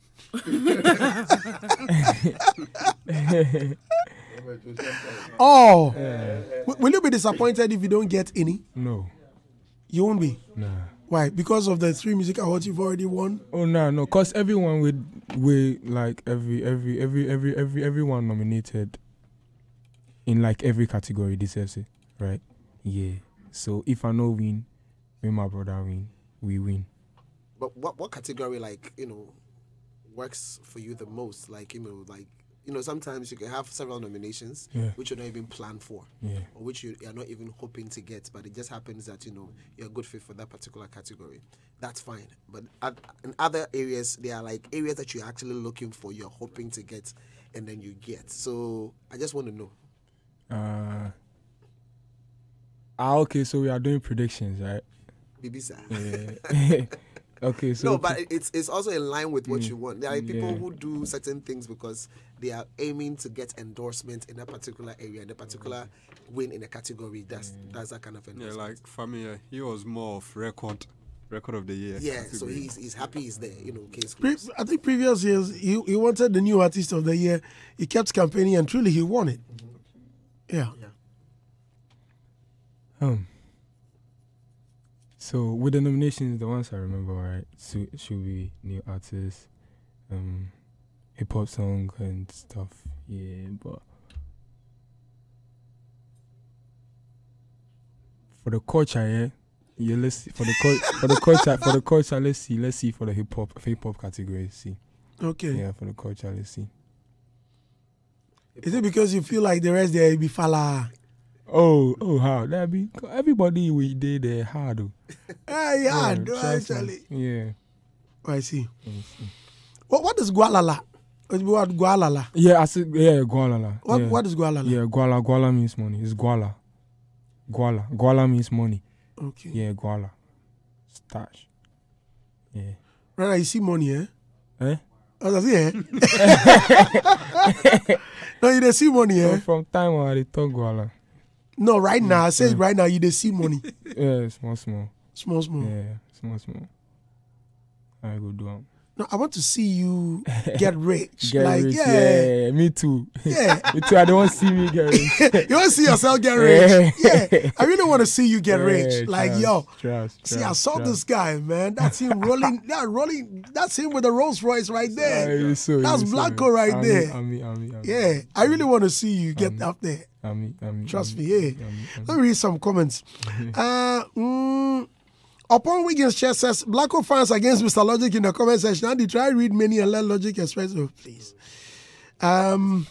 Oh, Yeah. W- will you be disappointed if you don't get any? No. You won't be. Nah. Why? Because of the three music awards you've already won. Oh no, no, cause everyone with with like every every every every every everyone nominated in like every category deserves it, right? Yeah. So if I know win, me my brother win, we win. But what what category, like, you know, works for you the most? Like, you know, like, you know, sometimes you can have several nominations, Yeah. which you're not even planned for, Yeah. or which you are not even hoping to get, but it just happens that, you know, you're a good fit for that particular category. That's fine. But at, in other areas, there are like areas that you're actually looking for, you're hoping to get, and then you get. So I just want to know. Uh. Ah, okay. So we are doing predictions, right? Bibisa. Yeah. Okay, so no, but it's it's also in line with what Mm, you want. There are people yeah. who do certain things because they are aiming to get endorsement in a particular area, in a particular win in a category. That's that's that kind of Yeah, endorsement. like for me, uh, he was more of record, record of the year. Yeah, so he's he's happy he's there. You know, case Pre- closed. I think previous years he, he wanted the new artist of the year. He kept campaigning and truly he won it. Yeah. Um. So with the nominations, the ones I remember, right, so should be new artists, um, hip hop song and stuff. Yeah, but for the culture, yeah, yeah. Let's see for the cul- for the culture for the culture. Let's see, let's see for the hip hop hip hop category. See. Okay. Yeah, for the culture, let's see. Is it because you feel like the rest there be fala? Oh, oh, how that be? Everybody we did there hard. Oh. Ah, yeah, no, trust me. actually. Yeah. Oh, I see. I see. What what is Gualala? What Gualala? Yeah, I said yeah, Gualala. What yeah. what is Gualala? Yeah, Guala. Guala means money. It's Guala. Guala. Guala means money. Okay. Yeah, Guala. Stash. Yeah. Right, you see money, eh? Eh? Oh, that's it, eh? No, you don't see money, So eh? from time on, I talk Guala. No, right now, I say yeah. right now, you don't see money. Yeah, small, small. Small, small. Yeah, small, small. I go do 'em. No, I want to see you get rich. Get like, rich, yeah. yeah, me too. Yeah. Me too. I don't want to see me get rich. You want to see yourself get rich? Yeah. I really want to see you get Yeah, rich. Like, trust, yo, trust, see, I trust, saw trust. this guy, man. That's him rolling. That rolling. That's him with the Rolls Royce right there. Yeah, so, that's so, Blanco right Ami, there. Ami, Ami, Ami, Yeah, I really want to see you get Ami, up there. Ami, Ami, Trust Ami, me, yeah. Ami, Ami. Let me read some comments. uh, mm, Upon Wiggins Chair says, Blacko fans against Mister Logic in the comment section. Andy, try read many and let Logic express. Oh, please. Um,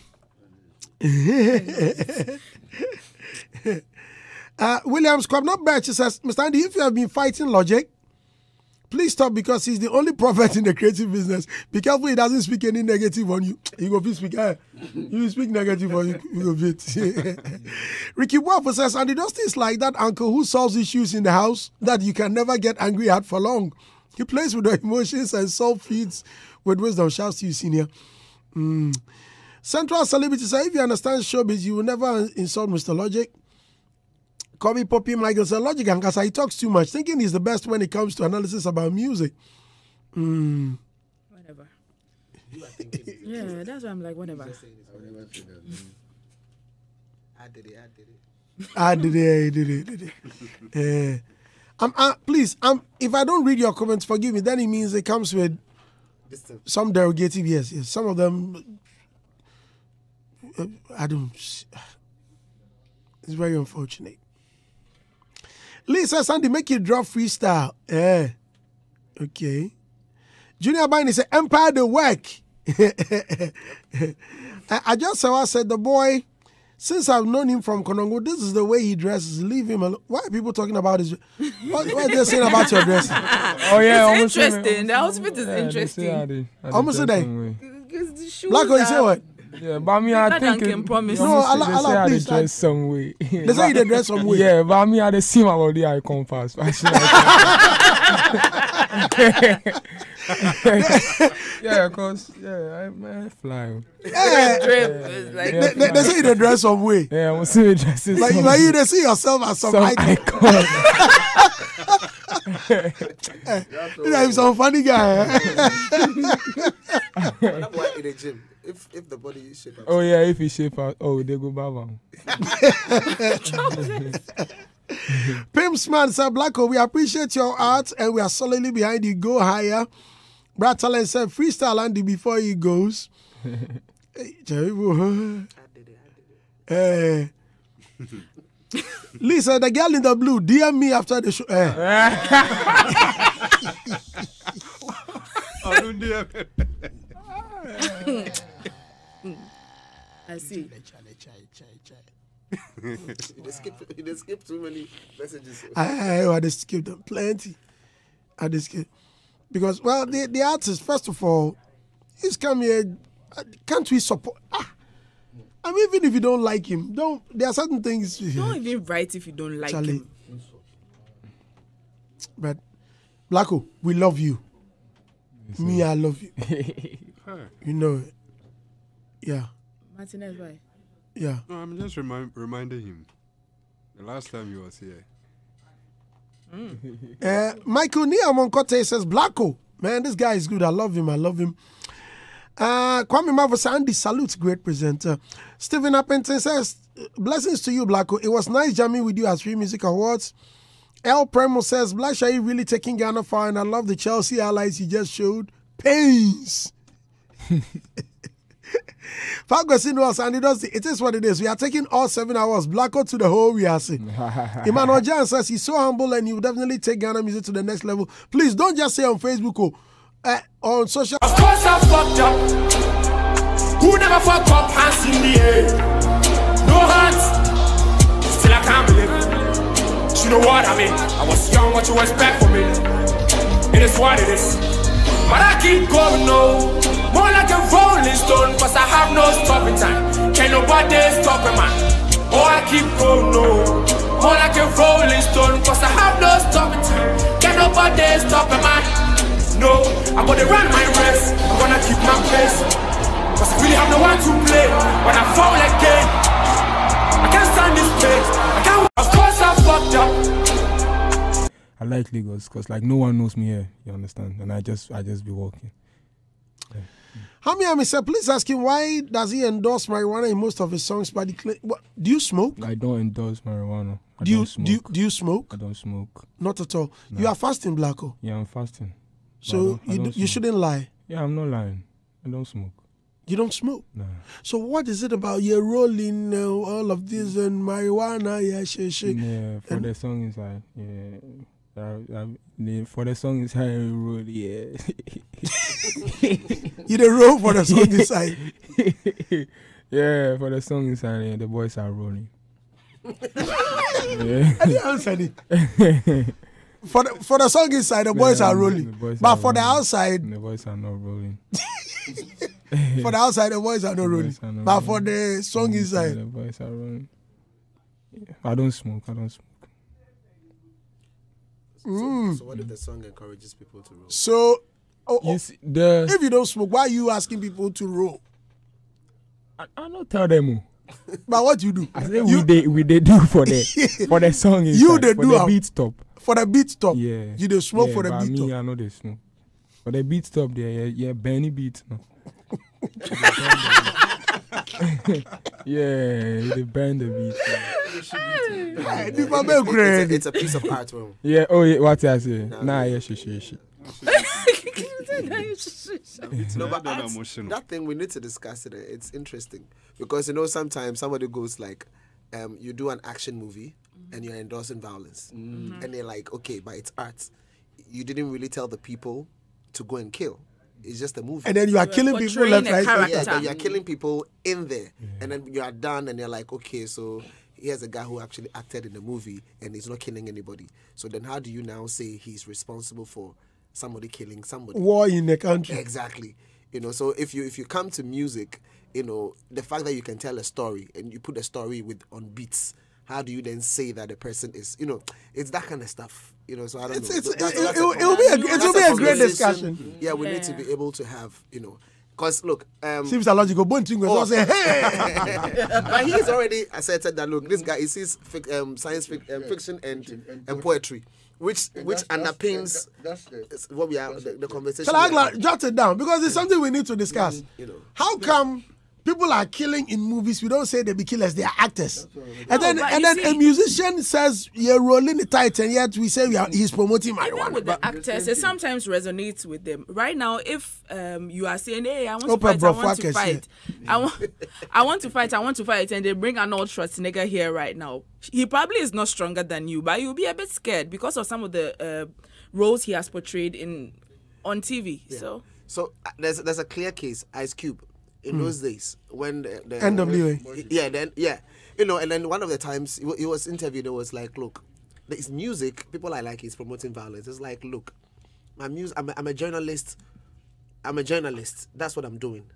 uh, Williams Kwabnot Birch says, Mister Andy, if you have been fighting Logic, please stop because he's the only prophet in the creative business. Be careful he doesn't speak any negative on you. He go speak. Uh, you speak negative on you. You go bit. Ricky Waffle says, Andy Dusty is like that uncle who solves issues in the house that you can never get angry at for long. He plays with the emotions and solve feeds with wisdom. Shouts to you, senior. Mm. Central Celebrity says, if you understand showbiz, you will never insult Mister Logic. Kobe Poppy Michael said, Logic and Kasa, he talks too much, thinking he's the best when it comes to analysis about music. Mm. Whatever. Yeah, that's why I'm like, whatever. I did it, I did it. I did it, I did it, I did it. Uh, um, uh, please, um, if I don't read your comments, forgive me, then it means it comes with some derogative, yes, yes. Some of them, uh, I don't, it's very unfortunate. Lisa Sandy, make you drop freestyle. Eh. Okay. Junior Bini said, Empire the work. I, I just saw I said, the boy, since I've known him from Konongo, this is the way he dresses. Leave him alone. Why are people talking about his... What, what are they saying about your dress? Oh, yeah. It's interesting. The outfit is Yeah, interesting. They say how they, how Almost they a dress day. some way. Because the shoes Blacko, you say are- what? Yeah, but I mean, I That think can it- promise. they No, say- Allah- they Allah, say how they please, dress I- some way. They say they dress some way. Yeah, but I mean, I they see my body, I come fast. Yeah, cause yeah, I man fly. Yeah. Drip is like- They, they, they say they dress some way. Yeah, I'm see dresses. Like, some like you, way. they see yourself as some, Some icon. You know, he's some funny guy. That boy in the gym. If if the body is shape up. Oh yeah, if he shape out, oh they go baba. Pimpsman said, Blacko, we appreciate your art and we are solidly behind you. Go higher. Brad Talent said, freestyle Andy before he goes. Hey, Jerry, whoa. Eh. Lisa, the girl in the blue, D M me after the show. Eh. I don't dare. I see. You just skip, you just skip too many messages. I, I, I just skip them plenty. I just skip. Because, well, the, the artist, first of all, he's come here. Can't we support? Ah, I mean, even if you don't like him, don't. There are certain things. Don't even write if you don't like Charlie. him. But, Blacko, we love you. Yes, Me, sir. I love you. You know it. Yeah. Martinez, why? Yeah. No, I'm just remind, reminding him. The last time he was here. Uh, Michael Niamonkote says, Blacko, man, this guy is good. I love him. I love him. Uh, Kwame Marvel says, Andy salutes, great presenter. Stephen Appleton says, blessings to you, Blacko. It was nice jamming with you at Free Music Awards. El Premo says, Black Shai really taking Ghana far, and I love the Chelsea highlights he just showed. Pains. Fagosino and it does. It is what it is. We are taking all seven hours. Blacko to the whole we are saying. Emmanuel Jan says he's so humble and he will definitely take Ghana music to the next level. Please don't just say on Facebook or uh, on social. Of course I fucked up. Who never fucked up? Hands in the air. No hands. Still I can't believe it. You know what I mean? I was young, what you expect from me? It is what it is. But I keep going, no. More like a rolling stone, cause I have no stopping time. Can't nobody stop a man. Oh, I keep going, no. More like a rolling stone, cause I have no stopping time. Can't nobody stop a man. No, I'm gonna run my race. I'm gonna keep my pace. Cause I really have no one to play. When I fall again, I can't stand this place. I can't. Of course I fucked up. I like Lagos because like no one knows me here. You understand? And I just I just be walking. Hamiami said, please ask him why does he endorse marijuana in most of his songs? But he claim, what, do you smoke? I don't endorse marijuana. I do you don't smoke. do you, do you smoke? I don't smoke. Not at all. No. You are fasting, Blacko. Yeah, I'm fasting. So I don't- I you don't do, you smoke. shouldn't lie. Yeah, I'm not lying. I don't smoke. You don't smoke. No. So what is it about you rolling uh, all of this and marijuana? Yeah, shit, shit. Yeah, for And- the song inside. Yeah. I, I, the- for the song inside, I roll, yeah. You the roll for the song inside. Yeah, for the song inside, yeah, the boys are rolling. I didn't answer it. For the, for the song inside, the boys Yeah, are the rolling. boys But are for the rolling. outside, The boys are not rolling. for the outside, the boys are not The rolling. boys are not But for rolling. the song The inside, boys are rolling. Yeah. I don't smoke. I don't smoke. mm. So what if the song encourages people to roll? So, oh, oh, You see, the if you don't smoke, why are you asking people to roll? I, I don't tell them. oh. But what you do? I say You- we they we they do for the for the song inside. You they for do the am. beat stop. For the beat stop. Yeah. You dey smoke yeah, for the but beat me, stop. I know they smoke. For the beat stop there, yeah, yeah, Benny beat no. Yeah, they bend the beat. Hey, the Mama It's a, Greg. it's a piece of art, bro. Yeah, oh yeah, what I say? Nah, yeah, she, she, she. No, but That arts, emotional. that thing we need to discuss it. It's interesting because you know sometimes somebody goes like, um, you do an action movie and you're endorsing violence, and they're like, okay, but it's art. You didn't really tell the people to go and kill. It's just a movie. And then you are You are killing people portraying left, a right, character. yeah, center. then you're killing people in there, and then you are done, and you're like, okay, so here's a guy who actually acted in the movie, and he's not killing anybody. So then, how do you now say he's responsible for somebody killing somebody? War in the country. Exactly. You know, so if you if you come to music, you know, the fact that you can tell a story and you put a story with on beats, how do you then say that the person is, you know, it's that kind of stuff. You know, so I don't It's, know. it's, So it, that's- it, that's it, a will it'll be a, conversation. it will be That's a great conversation. discussion. Yeah, we need to Yeah. be able to have, you know, because look, um, Seems a logical. Bon thing was Oh. also say, hey. but he's already asserted that look, this guy he sees fic, um, science fic, um, fiction and and poetry, which which underpins what we are the, the conversation. Shall I we are like, jot it down? Because it's something we need to discuss. You know. How come people are killing in movies? We don't say they be killers, they are actors. And then but and you then see- a musician says you're rolling the tight, and yet we say we are, he's promoting Even marijuana. with the actors, it sometimes resonates with them. Right now, if um, you are saying, "Hey, I want Opa to fight, I bro, want to fuckers, fight, I want, I want to fight, I want to fight," and they bring an old Schwarzenegger here right now, he probably is not stronger than you, but you'll be a bit scared because of some of the uh, roles he has portrayed in on T V. So So uh, there's there's a clear case, Ice Cube, in those days when the, the N W A. yeah, then yeah, you know, and then one of the times he, wa- he was interviewed, it was like, look, this music, people are like he's promoting violence. It's like, look, my music, I'm a, I'm a journalist. I'm a journalist. That's what I'm doing.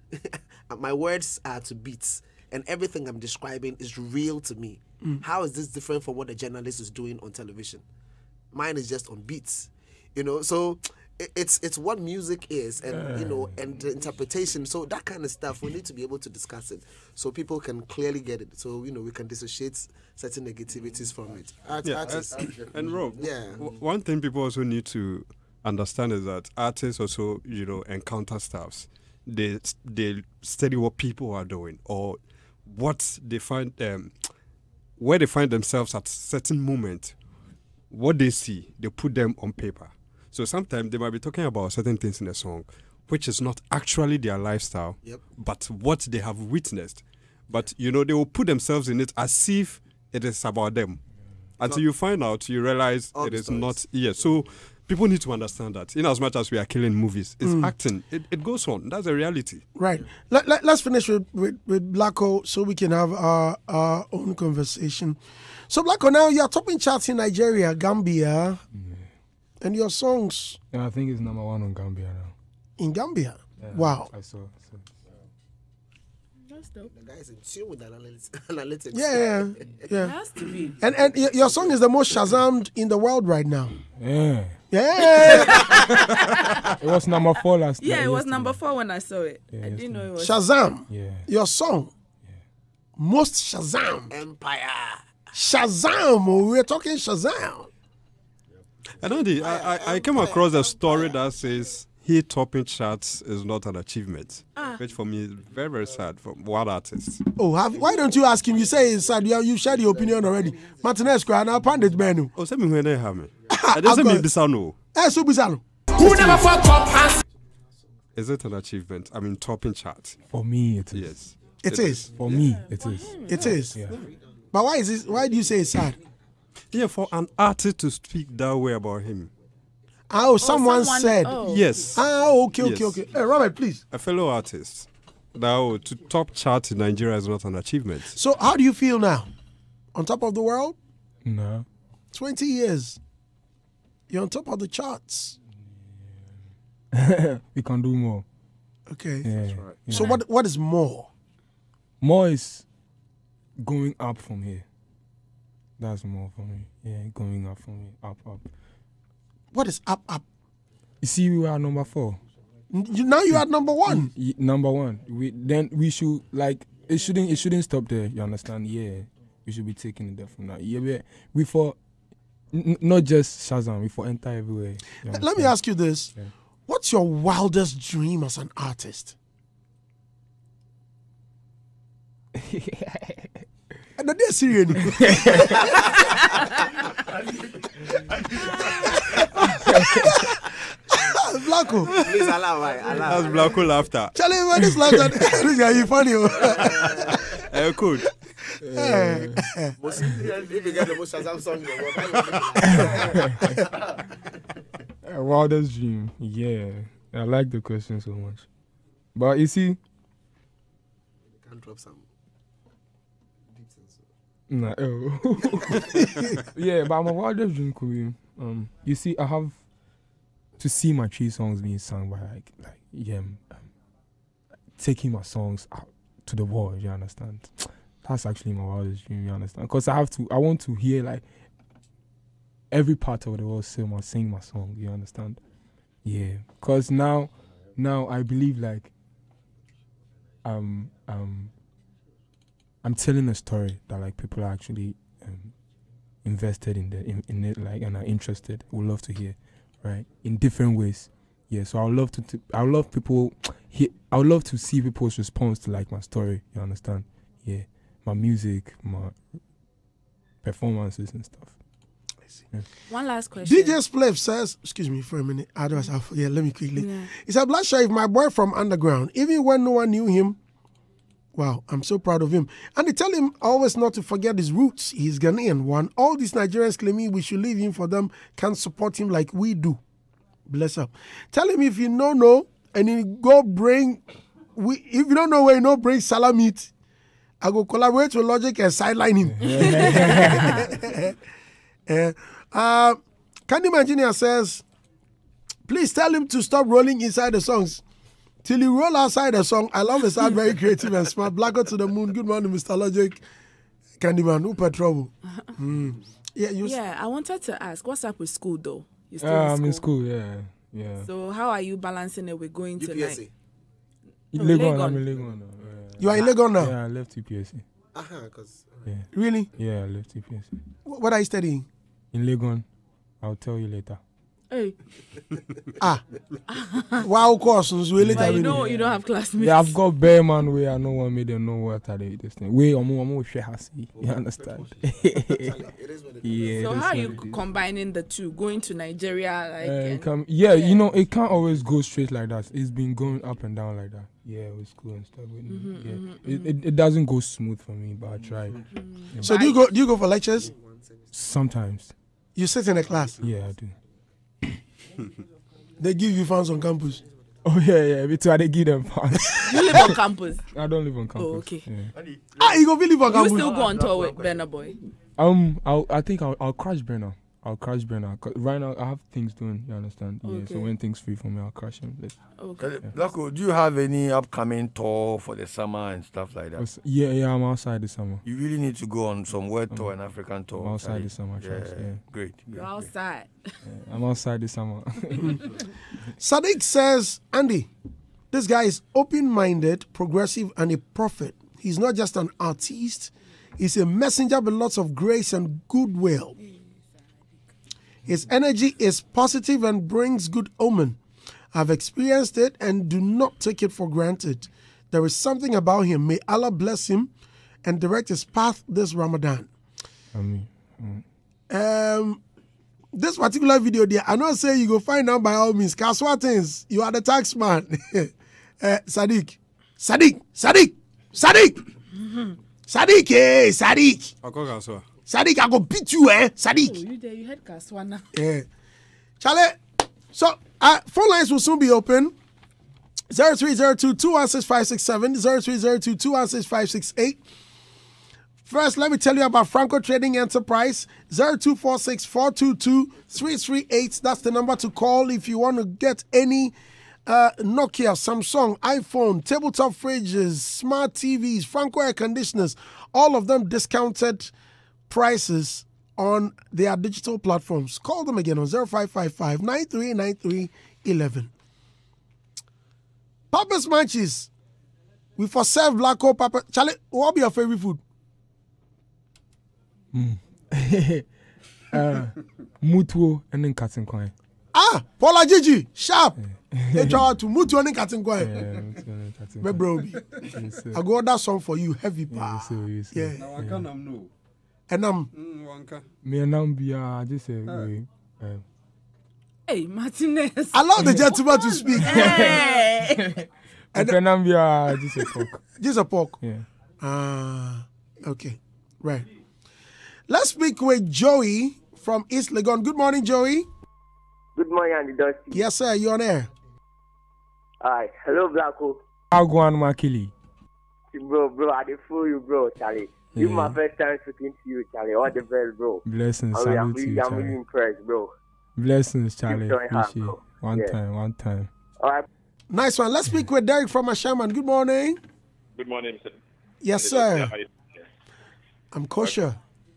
My words are to beats, and everything I'm describing is real to me. How is this different from what a journalist is doing on television? Mine is just on beats, you know. So it, it's it's what music is, and you know, and the interpretation. So that kind of stuff, we need to be able to discuss it, so people can clearly get it. So you know, we can dissociate certain negativities from it. Art, Yeah, artists, and, and Rob, Yeah. w- one thing people also need to understand is that artists also, you know, encounter stuffs. They they study what people are doing or what they find um where they find themselves at certain moment. What they see, they put them on paper. So sometimes they might be talking about certain things in a song, which is not actually their lifestyle, Yep. but what they have witnessed. But you know, they will put themselves in it as if it is about them. Until you find out, you realize All it the is stories. not. Yeah, so people need to understand that. In as much as we are killing movies, it's acting. It, it goes on. That's a reality. Right. Let, let, let's finish with, with, with Blacko so we can have our, our own conversation. So, Blacko, now you're topping charts in Nigeria, Gambia, and your songs Yeah, I think it's number one on Gambia now. in Gambia. Yeah, Wow. I saw. saw. that's dope. the guy is in tune with analytics. analytics. Yeah, yeah, It yeah. has to be. And, and y- your song is the most Shazammed in the world right now. Yeah. Yeah. It was number four last Yeah, night. it was yesterday. number four when I saw it. Yeah, I didn't know it was. Shazam. Yeah. Your song. Most Shazam. Empire. Shazam. Oh, we're talking Shazam. I know the, I, I, I came across a story that says hit topping charts is not an achievement, Ah. which for me is very, very sad for one artist. Oh, have, why don't you ask him? You say it's sad. You, you shared your opinion already. Martinez, cry now, Pandit Benu. Oh, send me when they have me. I just say me this I know. Eh, so bizarre. Who never fuck up hands? Is it an achievement? I mean, topping chart. For me, it is. Yes. It is. For me, it is. It is. Yeah. But why is this? Why do you say it's sad? Yeah, for an artist to speak that way about him. Oh, someone, someone- said. oh. Yes. Ah, okay, okay, Yes. okay. Hey, Robert, please. A fellow artist. Now, to top chart in Nigeria is not an achievement. So, how do you feel now? On top of the world? No. twenty years. You're on top of the charts. We can do more. Okay. Yeah. So, what what is more? More is going up from here. That's more for me. Yeah, going up from me. Up, up. What is up, up? You see, we are number four. N- You, now you're at number one. Y- number one. We then we should like it shouldn't it shouldn't stop there. You understand? Yeah, we should be taking it there from now. Yeah, we, we for n- n- not just Shazam. We for enter everywhere. You Let me understand? ask you this. Yeah. What's your wildest dream as an artist? And the day serious. Blacko. Please allow why. Allow. That's Blacko laughter. Charlie, man, this laughter. This guy, you funny. Oh. Eh, good. Eh. Most- If you get the most Shazam song, you will. Uh, wildest dream. Yeah, I like the question so much. But you see, Can drop some. nah, oh. yeah, but my wildest dream could be, um, you see, I have to see my three songs being sung by like, like yeah, um, taking my songs out to the world. You understand? That's actually my wildest dream. You understand? Because I have to, I want to hear like every part of the world sing my sing my song. You understand? Yeah. Because now, now I believe like, um, um, I'm telling a story that like people are actually um, invested in the in, in it, like, and are interested. Would love to hear, right? In different ways. Yeah. So I would love to. to I would love people. He, I would love to see people's response to like my story. You understand? Yeah. My music, my performances and stuff. Yeah. One last question. D J Spliff says, excuse me for a minute. Otherwise, I'll forget. Let me quickly. Yeah. He said, Black Sherif, my boy from underground, even when no one knew him. Wow, I'm so proud of him. And they tell him always not to forget his roots. He's Ghanaian one. All these Nigerians claiming we should leave him for them can't support him like we do. Bless up. Tell him if you don't know and you go bring, we, if you don't know where you know bring salamit, I go collaborate with Logic and sideline him. uh, uh, Candy Engineer says, please tell him to stop rolling inside the songs. Till you roll outside the song. I love the sound, very creative and smart. Blacko to the moon. Good morning, Mister Logic. Candyman, who put trouble? Mm. Yeah, you. Yeah, I wanted to ask, what's up with school though? You still Uh, in I'm school? in school. Yeah, yeah. So how are you balancing it with going to night? In Oh, Legon, Legon. I'm in Legon now. Yeah. You are in Legon now? Yeah, I left U P S C. Uh-huh, because. Yeah. Really? Yeah, I left U P S C. Wh- What are you studying? In Legon, I'll tell you later. Hey. Ah. Wow, course. Really But you know you don't have classmates. Yeah, I've got bare man where I no one made them know what I did this thing. Wait, I'm I'm share hasi. You understand? Yeah. So that's how are what you it is. combining the two? Going to Nigeria, like Uh, and- it come, yeah, you know, it can't always go straight like that. It's been going up and down like that. Yeah, with school and stuff. With Mhm, yeah. mhm, it, it, it doesn't go smooth for me, but I try. Yeah. So do you go? Do you go for lectures? Sometimes. You sit in a class. Yeah, I do. They give you fans on campus. Oh yeah, yeah. Every time they give them fans. You live on campus. I don't live on campus. Oh, okay. Yeah. Ah, you go live on You campus. still go on tour with Burna Boy? Um, I'll, I think I'll, I'll crash Burna. I'll crash Burna. 'Cause right now I have things doing. You understand? Yeah. Okay. So when things free for me, I'll crash him. Like, Okay. Blacko, do you have any upcoming tour for the summer and stuff like that? was- yeah, yeah. I'm outside this summer. You really need to go on some world tour, Um, an African tour. I'm outside Charlie. this summer, Yeah, trust, yeah. great. You're great, outside. Yeah, I'm outside this summer. Sadiq says, Andy, this guy is open-minded, progressive, and a prophet. He's not just an artist. He's a messenger with lots of grace and goodwill. His energy is positive and brings good omen. I've experienced it and do not take it for granted. There is something about him. May Allah bless him and direct his path this Ramadan. Amen. Um, this particular video there, I know say you go find out by all means. Kaswa things, you are the tax man. uh, Sadiq, Sadiq, Sadiq, Sadiq, mm-hmm. Sadiq, eh, Sadiq. Ako Kaswa. Sadiq, I go beat you, eh, Sadiq. Oh, you there? You had Kaswa now. Yeah, Charlie. So, uh, phone lines will soon be open. Zero three zero two two one six five six seven, zero three zero two two one six five six eight. First, let me tell you about Franco Trading Enterprise. zero two four six four two two three three eight. That's the number to call if you want to get any uh, Nokia, Samsung, iPhone, tabletop fridges, smart T Vs, Franco air conditioners, all of them discounted prices on their digital platforms. Call them again on zero five five five nine three nine three one one. Papa's Munchies. We for serve black hole Papa. Charlie, what be your favorite food? Mm. uh, Mutuo and then cutting coin. Ah, Paula Gigi, sharp. They try to Mutuo and then cutting coin. My bro, I go that song for you, heavy power. Yeah. Now I can't know. And um, me and um be uh just say we. Hey, Martinez. Allow the gentleman to speak. Hey. And then I'm be uh just a pork. Just a pork. Yeah. Ah, uh, okay, right. Let's speak with Joey from East Legon. Good morning, Joey. Good morning, Andy Dusty. Yes, sir. You're on air. Hi. Hello, Blacko. Agwan Makili. Bro, bro, I did fool you, bro, Charlie. Yeah. You my first time speaking to you, Charlie. All the best, bro. Blessings. Oh, Salute I'm, to really, you, I'm Charlie. really impressed, bro. Blessings, Charlie. Appreciate hard, one yeah. time, one time. All right. Nice one. Let's speak with Derek from Ashaman. Good morning. Good morning, sir. Yes, sir. I'm kosher.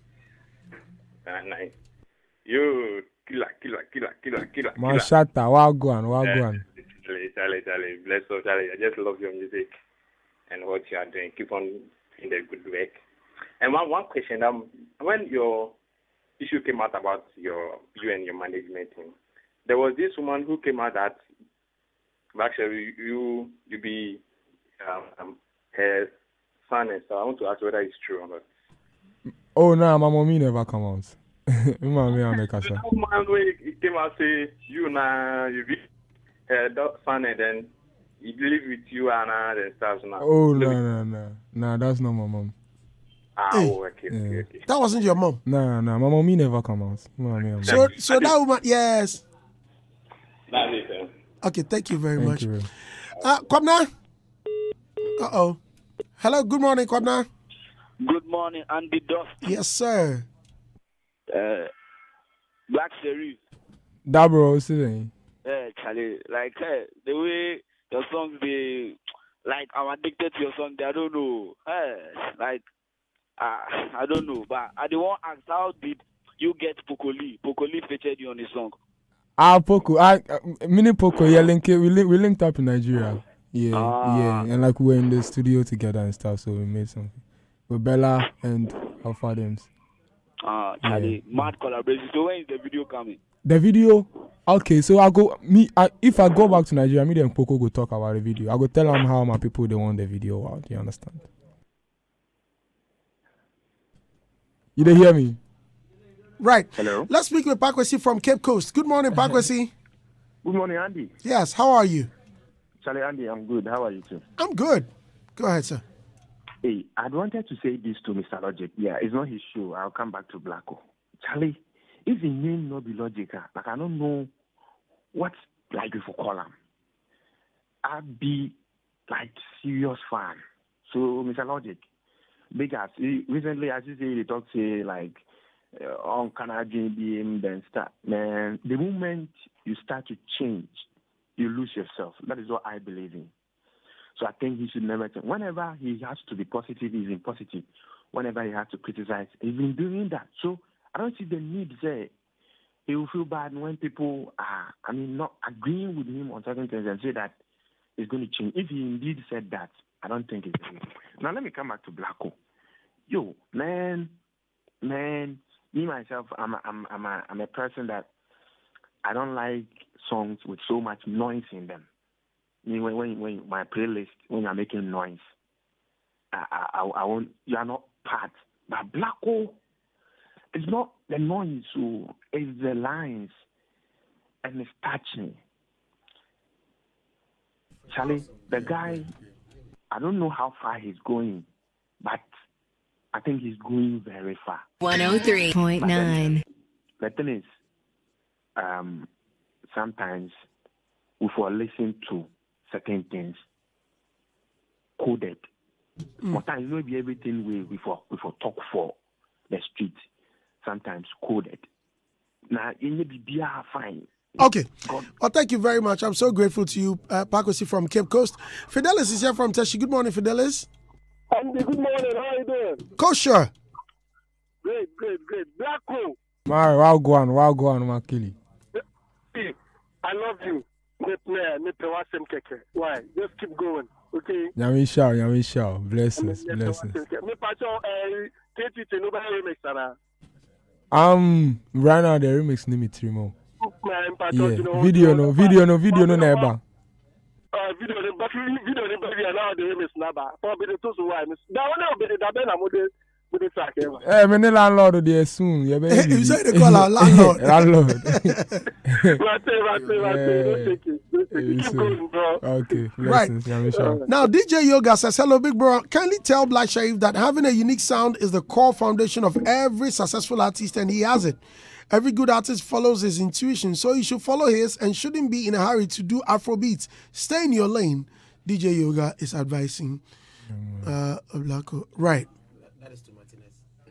Ah, nice. You killer, killer, killer, killer, killer. Man, Shatta, Wagwan, Wagwan. Charlie, Charlie, Charlie. Bless you, Charlie. I just love your music and what you are doing. Keep on doing the good work. And one one question, um, when your issue came out about your you and your management team, there was this woman who came out that actually you you be um, her son and so I want to ask whether it's true or not. Oh no, my mommy never come out. My mommy I make her son. The woman when he came out say you now you be her son and then he live with you and uh, and stuff now. Oh no no no no, that's not my mom. Ah, Hey. oh, okay, Yeah. okay, okay. That wasn't your mom. No no, my mommy never come out. My mommy, I'm So, so that woman, yes. That's it, then. Okay, thank you very Thank much. you. Uh, Kwabna. Uh oh. Hello. Good morning, Kwabna. Good morning, Andy Dusty. Yes, sir. Uh, Black Sherif. That bro, see Yeah, Charlie. Like, hey, the way your songs, they, like, I'm addicted to your song. I don't know. Hey, like, uh, I don't know. But I don't want to ask, how did you get Pokoli? Pokoli featured you on the song. Ah, Poco, I uh, mini Poco, yeah, link we link, we linked up in Nigeria. Yeah, Ah. yeah, and like we were in the studio together and stuff, so we made something with Bella and our fathers. Uh, Charlie, Yeah. mad collaboration. So when is the video coming? The video, okay. So I go me. I, if I go back to Nigeria, me and Poco go talk about the video. I go tell them how my people they want the video out. You understand? You didn't hear me? Right. Hello. Let's speak with Pakwesi from Cape Coast. Good morning, Pakwesi. Good morning, Andy. Yes. How are you? Charlie, Andy, I'm good. How are you too? I'm good. Go ahead, sir. Hey, I'd wanted to say this to Mister Logic. Yeah, it's not his show. I'll come back to Blacko. Charlie, if the name not be logical, like I don't know what like if you call him. I'd be like serious fan. So Mister Logic, because recently as you say they talk say like uh, on Canadian B M then start. Man, the moment you start to change, you lose yourself. That is what I believe in. So I think he should never change. Whenever he has to be positive, he's in positive. Whenever he has to criticize, he's been doing that. So I don't see the need there. He will feel bad when people are, I mean, not agreeing with him on certain things and say that he's going to change. If he indeed said that, I don't think it's true. Now let me come back to Blacko. Yo, man, man, me myself, I'm a, I'm I'm a, I'm a person that I don't like songs with so much noise in them. I mean, when, when, when my playlist, when you're making noise, I, I, I won't, you are not part. But Blacko, it's not the noise, so it's the lines, and it's touching. Charlie, the guy, I don't know how far he's going, but I think he's going very far. one oh three point nine. The thing is, um, sometimes we will listen to certain things coded. Mm. Sometimes it will be everything we we for we for talk for the street. Sometimes coded. Now it may be fine. Okay. Well, thank you very much. I'm so grateful to you, uh, Pakosi from Cape Coast. Fidelis is here from Teshi. Good morning, Fidelis. Andy, good morning. How are you doing? Kosher. Great, great, great. Blacko. Mari, wow, go on, wow, go on, Makili. I love you. Why? Just keep going, okay? Yamisha, Yamisha. Blessings, blessings. Um, right now the remix name is Trimo. Yeah, video no, video no, video no, never. Uh, video no, but video no, but we are now the remix naba. Probably the two so why? That one will be the that I'm with with the track. Eh, me the landlord there soon. You better. You say they call our landlord. Landlord. Right, right, right. Don't take it. Keep going, bro. Okay, right. Now, D J Yoga says, hello, big bro. Kindly tell Black Sherif that having a unique sound is the core foundation of every successful artist, and he has it. Every good artist follows his intuition, so you should follow his and shouldn't be in a hurry to do Afrobeats. Stay in your lane. D J Yoga is advising uh, Blacko. Right. That is too Martinez.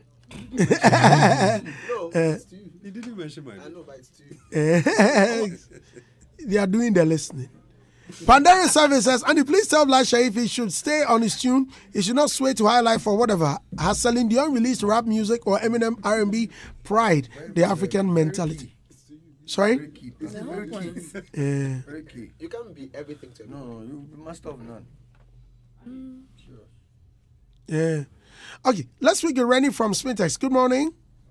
No, it's uh, too. He didn't mention mine. I know, but it's too. They are doing the listening. Pandaren Service says, Andy, please tell Black Sherif he should stay on his tune. He should not sway to high life or whatever. Has Celine Dion released rap music or Eminem R and B? Pride, the African mentality. Sorry? Very key. It's very key. Yeah. Very key. You can't be everything to No, no, you must have none. Mm. Sure. Yeah. Okay, let's speak to Rennie from Spintex. Good morning.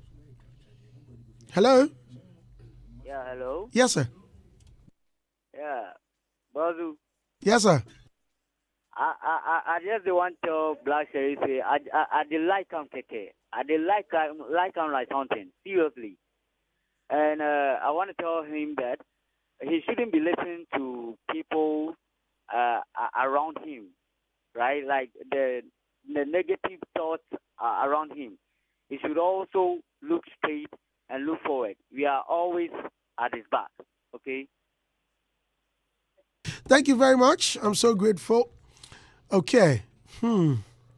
Hello? Yeah, hello? Yes, sir. Yeah. Bazu. Yes, sir. I I I just want to tell Black Sherif I I I did like him keke. I did like him like him like something. Seriously. And uh, I want to tell him that he shouldn't be listening to people uh, around him, right? Like the the negative thoughts uh, around him. He should also look straight and look forward. We are always at his back, okay? Thank you very much. I'm so grateful. Okay. Hmm.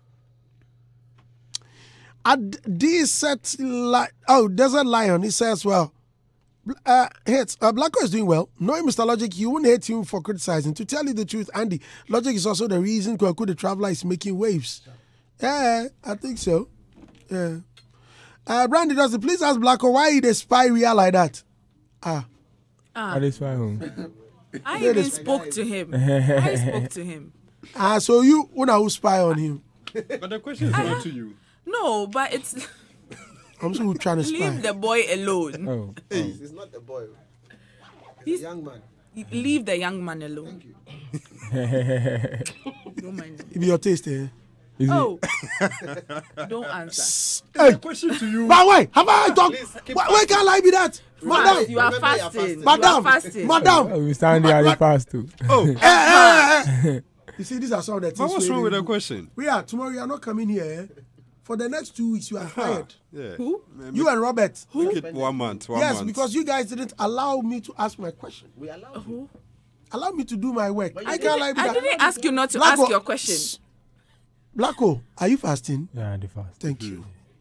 At D set li- oh, Desert Lion, he says, well, uh, hits, uh, Blacko is doing well. Knowing Mister Logic, you wouldn't hate him for criticizing. To tell you the truth, Andy, Logic is also the reason Kwaku the Traveller is making waves. Yeah, I think so. Yeah. Uh, Brandy does please ask Blacko why he the spy real like that. Ah. Ah. I just home. I even spoke to him. I spoke to him. Ah, so you wanna who spy on him? But the question is not to you. No, but it's. I'm still trying to spy. Leave the boy alone. Oh, Hey, it's not the boy. It's He's a young man. Leave the young man alone. Thank you. Don't mind him. It be your taste, eh? Is oh, don't answer. Hey, question to you. But wait, have I talked? Why, why can't I be that? Madam, you are fasting. Madam, you are fasting. Madam. Oh, we stand there and fast too. Oh, eh, eh, eh. You see, these are some of the things. But what's wrong with the that question? We are tomorrow. You are not coming here. Eh? For the next two weeks, you are fired. Yeah. Who? You and Robert. Who? Make it one month. One yes, month. because you guys didn't allow me to ask my question. We allow Who? you. Allow me to do my work. I, I can't didn't, like I that. didn't ask you not to Blacko, ask your question. Blacko, are you fasting? Yeah, I fast. Thank you.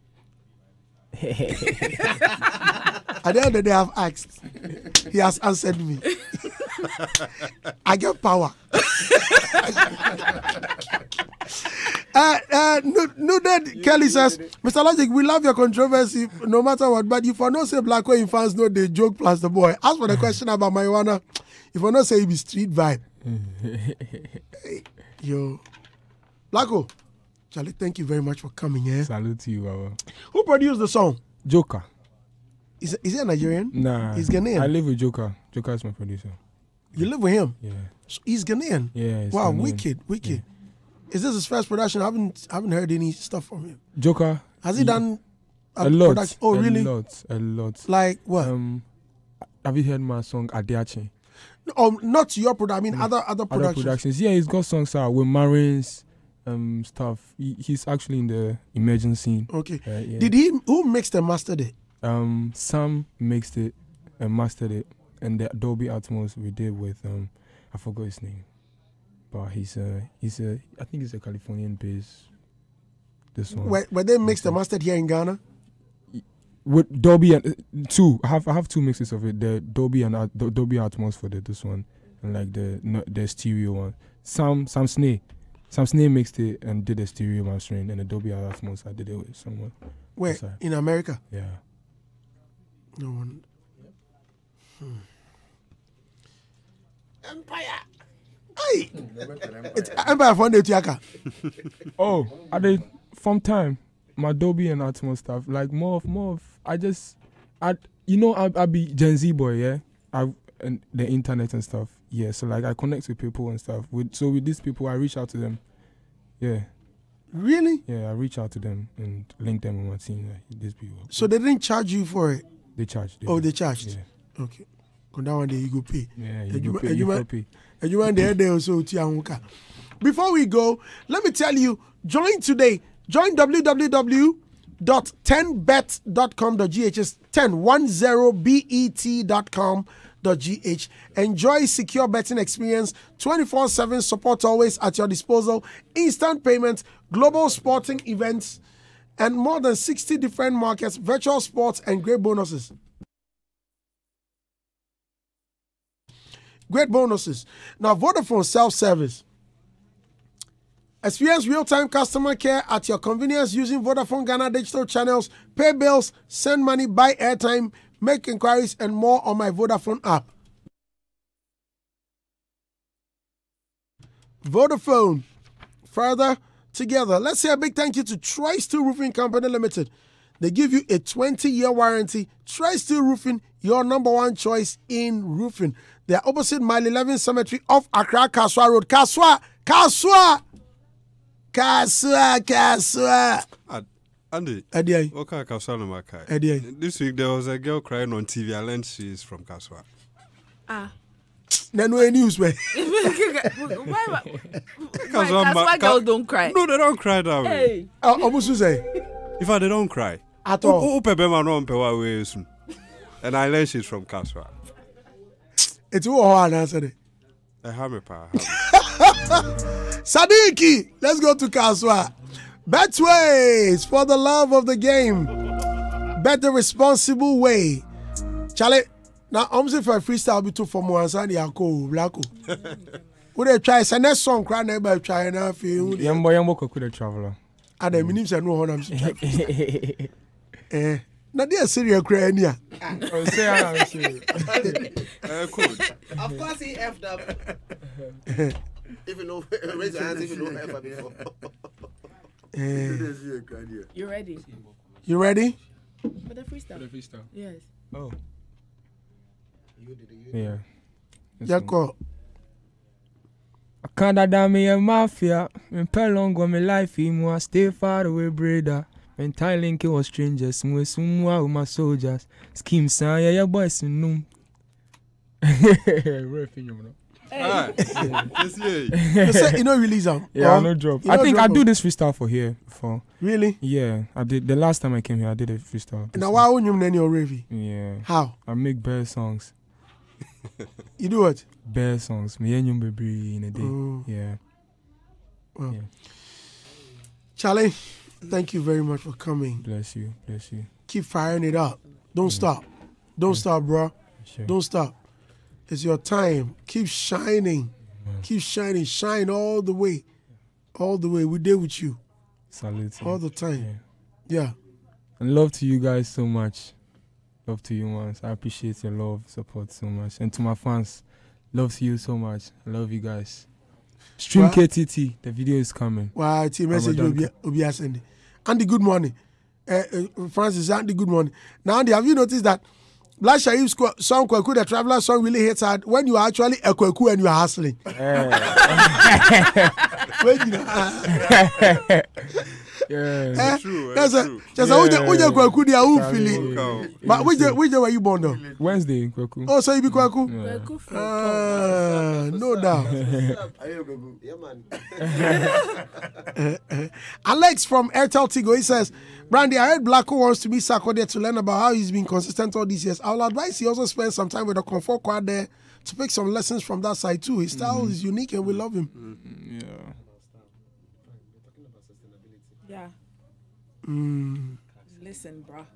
At the end of the day, I've asked. He has answered me. I get power. uh, uh, Nuded Kelly says, Mister Logic, we love your controversy no matter what, but if I not say Blacko in fans know they joke plus the boy. As for the question about marijuana, if I not say it be street vibe. Hey, yo. Blacko, Charlie, thank you very much for coming here. Eh? Salute to you, Baba. Who produced the song? Joker. Is is he a Nigerian? Nah. He's Ghanaian. I live with Joker. Joker is my producer. You live with him? Yeah. So he's Ghanaian. Yeah. He's Wow, Ghanaian. wicked, wicked. Is this his first production? I haven't haven't heard any stuff from him. Joker. Has he done a, a lot? Production? Oh, a really? A lot. A lot. Like what? Um, have you heard my song Adeache? No, um, not your product. I mean, other other productions. Other productions. Yeah, he's got songs out with Marines, um, stuff. He, he's actually in the emerging scene. Okay. Uh, yeah. Did he? Who mixed and mastered it? Um, Sam mixed it and mastered it, and the Dolby Atmos we did with um, I forgot his name, but he's a he's a I think he's a Californian based. This one. Were, were they mixed and mastered here in Ghana? With Dolby and uh, two, I have I have two mixes of it. The Dolby and uh, the Dolby Atmos for the this one, and like the no, the stereo one. Sam Sam Snee, Sam Snee mixed it and did the stereo mastering, and the Dolby Atmos I did it with someone. Where Inside. in America? Yeah. No one. Hmm. Empire. Hey, it's Empire from the Tiaka. Oh, I did from time. My Dolby and Atmos stuff, like more of more of. I just, I you know I I be Gen Z boy, yeah. I and the internet and stuff, yeah. So like I connect with people and stuff. With so with these people, I reach out to them, yeah. Really? Yeah, I reach out to them and link them with my team. Like, these people. So they didn't charge you for it? They charged. Oh, they charged. Yeah. Okay. Go down one day you go pay. Yeah, you and go you, pay. And You you, go man, pay. and you man there there also tiahuka. Before we go, let me tell you, join today. Join w w w dot ten bet dot com dot g h. It's ten bet dot com dot g h. Enjoy secure betting experience, twenty-four seven support always at your disposal, instant payments, global sporting events, and more than sixty different markets, virtual sports, and great bonuses. Great bonuses. Now, Vodafone self-service. Experience real-time customer care at your convenience using Vodafone Ghana digital channels, pay bills, send money, buy airtime, make inquiries, and more on my Vodafone app. Vodafone. Further together. Let's say a big thank you to Tri-Steel Roofing Company Limited. They give you a twenty-year warranty. Tri-Steel Roofing, your number one choice in roofing. They are opposite Mile eleven Cemetery off Accra, Kaswa Road. Kaswa! Kaswa! Kaswa! Kaswa! Andy, Eddie, what kind of Kaswa no Makai? Eddie. This week there was a girl crying on T V. I learned she's from Kaswa. Ah. Then no news, man. Why? Why? Kaswa girls don't cry. No, they don't cry that way. Hey. I almost say. In fact, they don't cry. At all. Oh, oh, and I learned she's from Kaswa. It's who hard answer it. I have a power. Sadiki, let's go to Kaswa. Betways for the love of the game. Bet the responsible way. Charlie, now I'm saying for a freestyle be too for more answer the alcohol, blacko. Would they try the next song cry never try and I feel Yambo Yambo Kwaku the Traveller. And the meanings I know how I'm saying. Eh. Now they are serious crying here. Of course he effed up. If you know, raise your hands if you know ever before. You ready? You ready? For the freestyle. For the freestyle. Yes. Oh. You did it. Yeah. Yako. I can't damn me a mafia. Me pelong on my life, him I stay far away, brother. When time link was strangers, we sumwa with my soldiers. Scheme son, yeah, your boys in noom. Ah, yes, You said you know release them. Yeah, no drop. I think I do this freestyle for here before. Really? Yeah, I did. The last time I came here, I did a freestyle. Now why won't you name your Ravy? Yeah. How? I make bear songs. You do what? Bear songs. Me and you baby in a day. Oh. Yeah. Well, yeah. Charlie, thank you very much for coming. Bless you. Bless you. Keep firing it up. Don't yeah. stop. Don't yeah. stop, bro. Sure. Don't stop. It's your time. Keep shining. Yeah. Keep shining. Shine all the way. All the way. We're there with you. Salute. All the time. Yeah. yeah. And love to you guys so much. Love to you, man. I appreciate your love, support so much. And to my fans, love to you so much. I love you guys. Stream well, K T T. The video is coming. Wow, it's a message will be sending. Andy, good morning. uh, uh, Francis, Andy, good morning. Now, Andy, have you noticed that Black Sherif's song, Kwaku the Traveller song, really hits hard when you are actually a Kwaku and you are hustling? When you are... Yeah, eh, true. That's True. Just a uja Kwaku, they are all feeling. But which day, which day were you born though? Wednesday, Kwaku. Oh, so you be Kwaku? Yeah. Uh, no doubt. Alex from Airtel Tigo, he says, Brandy, I heard Blacko wants to be Sarkodie to learn about how he's been consistent all these years. I will advise he also spend some time with the Comfort Quad there to pick some lessons from that side too. His style mm-hmm. is unique and we love him. Mm-hmm. Yeah. Yeah. Mm. Listen, bro.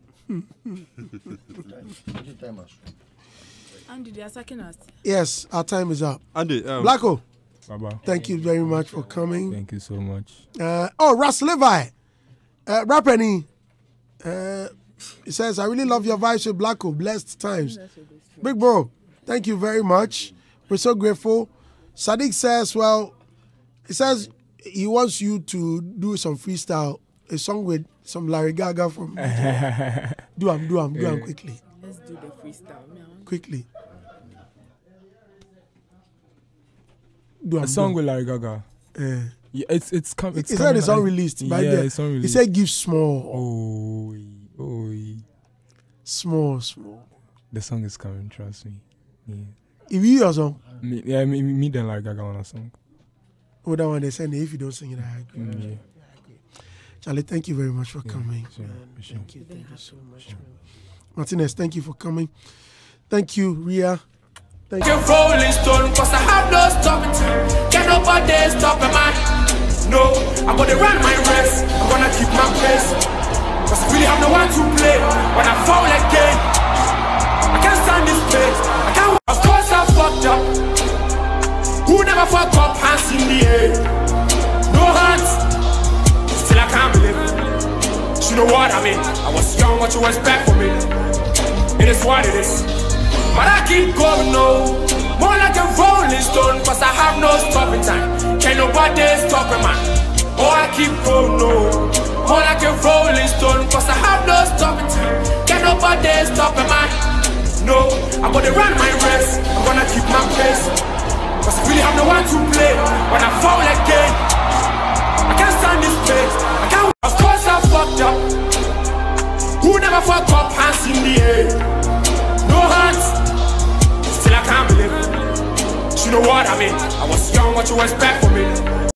Andy, they are sucking us. Yes, our time is up. Andy, um, Blacko, Baba. Thank you very much for coming. Thank you so much. Uh, oh, Russ Levi, uh, Rappany. Uh, he says, I really love your vibes with Blacko. Blessed times. Big bro, thank you very much. We're so grateful. Sadiq says, well, he says he wants you to do some freestyle, a song with some Larry Gaga from do am, do am, do am quickly. Let's do the freestyle now. Quickly. Do am, a song do with Larry Gaga. Uh, yeah, it's it's com- it's He coming. said it's unreleased. By Yeah, the, it's unreleased. He said give small. Oh, oh, small, small. The song is coming. Trust me. Yeah. If you your song, me, yeah, me, me then Larry Gaga on a song. Oh, that one they said if you don't sing it, I agree. Mm, yeah. Charlie, thank you very much for Yeah, coming. sure, Man, sure. Thank you, thank you so much. Sure. Martinez, thank you for coming. Thank you, Ria. Thank you. Rolling Stone, cause I have no stopping time. Can nobody stop me, man. No, I'm gonna run my race. I'm gonna keep my pace. Cause I really have no one to play. When I fall again, I can't stand this place. I can't. Of course I fucked up. Who never fucked up? Hands in the air. No hands. Still I can't believe it. You know what I mean? I was young, what you expect from me? It is what it is. But I keep going, no. More like a rolling stone, cause I have no stopping time. Can't nobody stop me, man. Oh, I keep going, no. More like a rolling stone, cause I have no stopping time. Can't nobody stop me, man. No, I'm gonna run my race. I'm gonna keep my pace. Cause I really have no one to play. When I fall again, I can't stand this place. I can't. Of course I fucked up. Who never fucked up? Hands in the air. No hands. Still I can't believe it. You know what I mean? I was young, what you expect from me?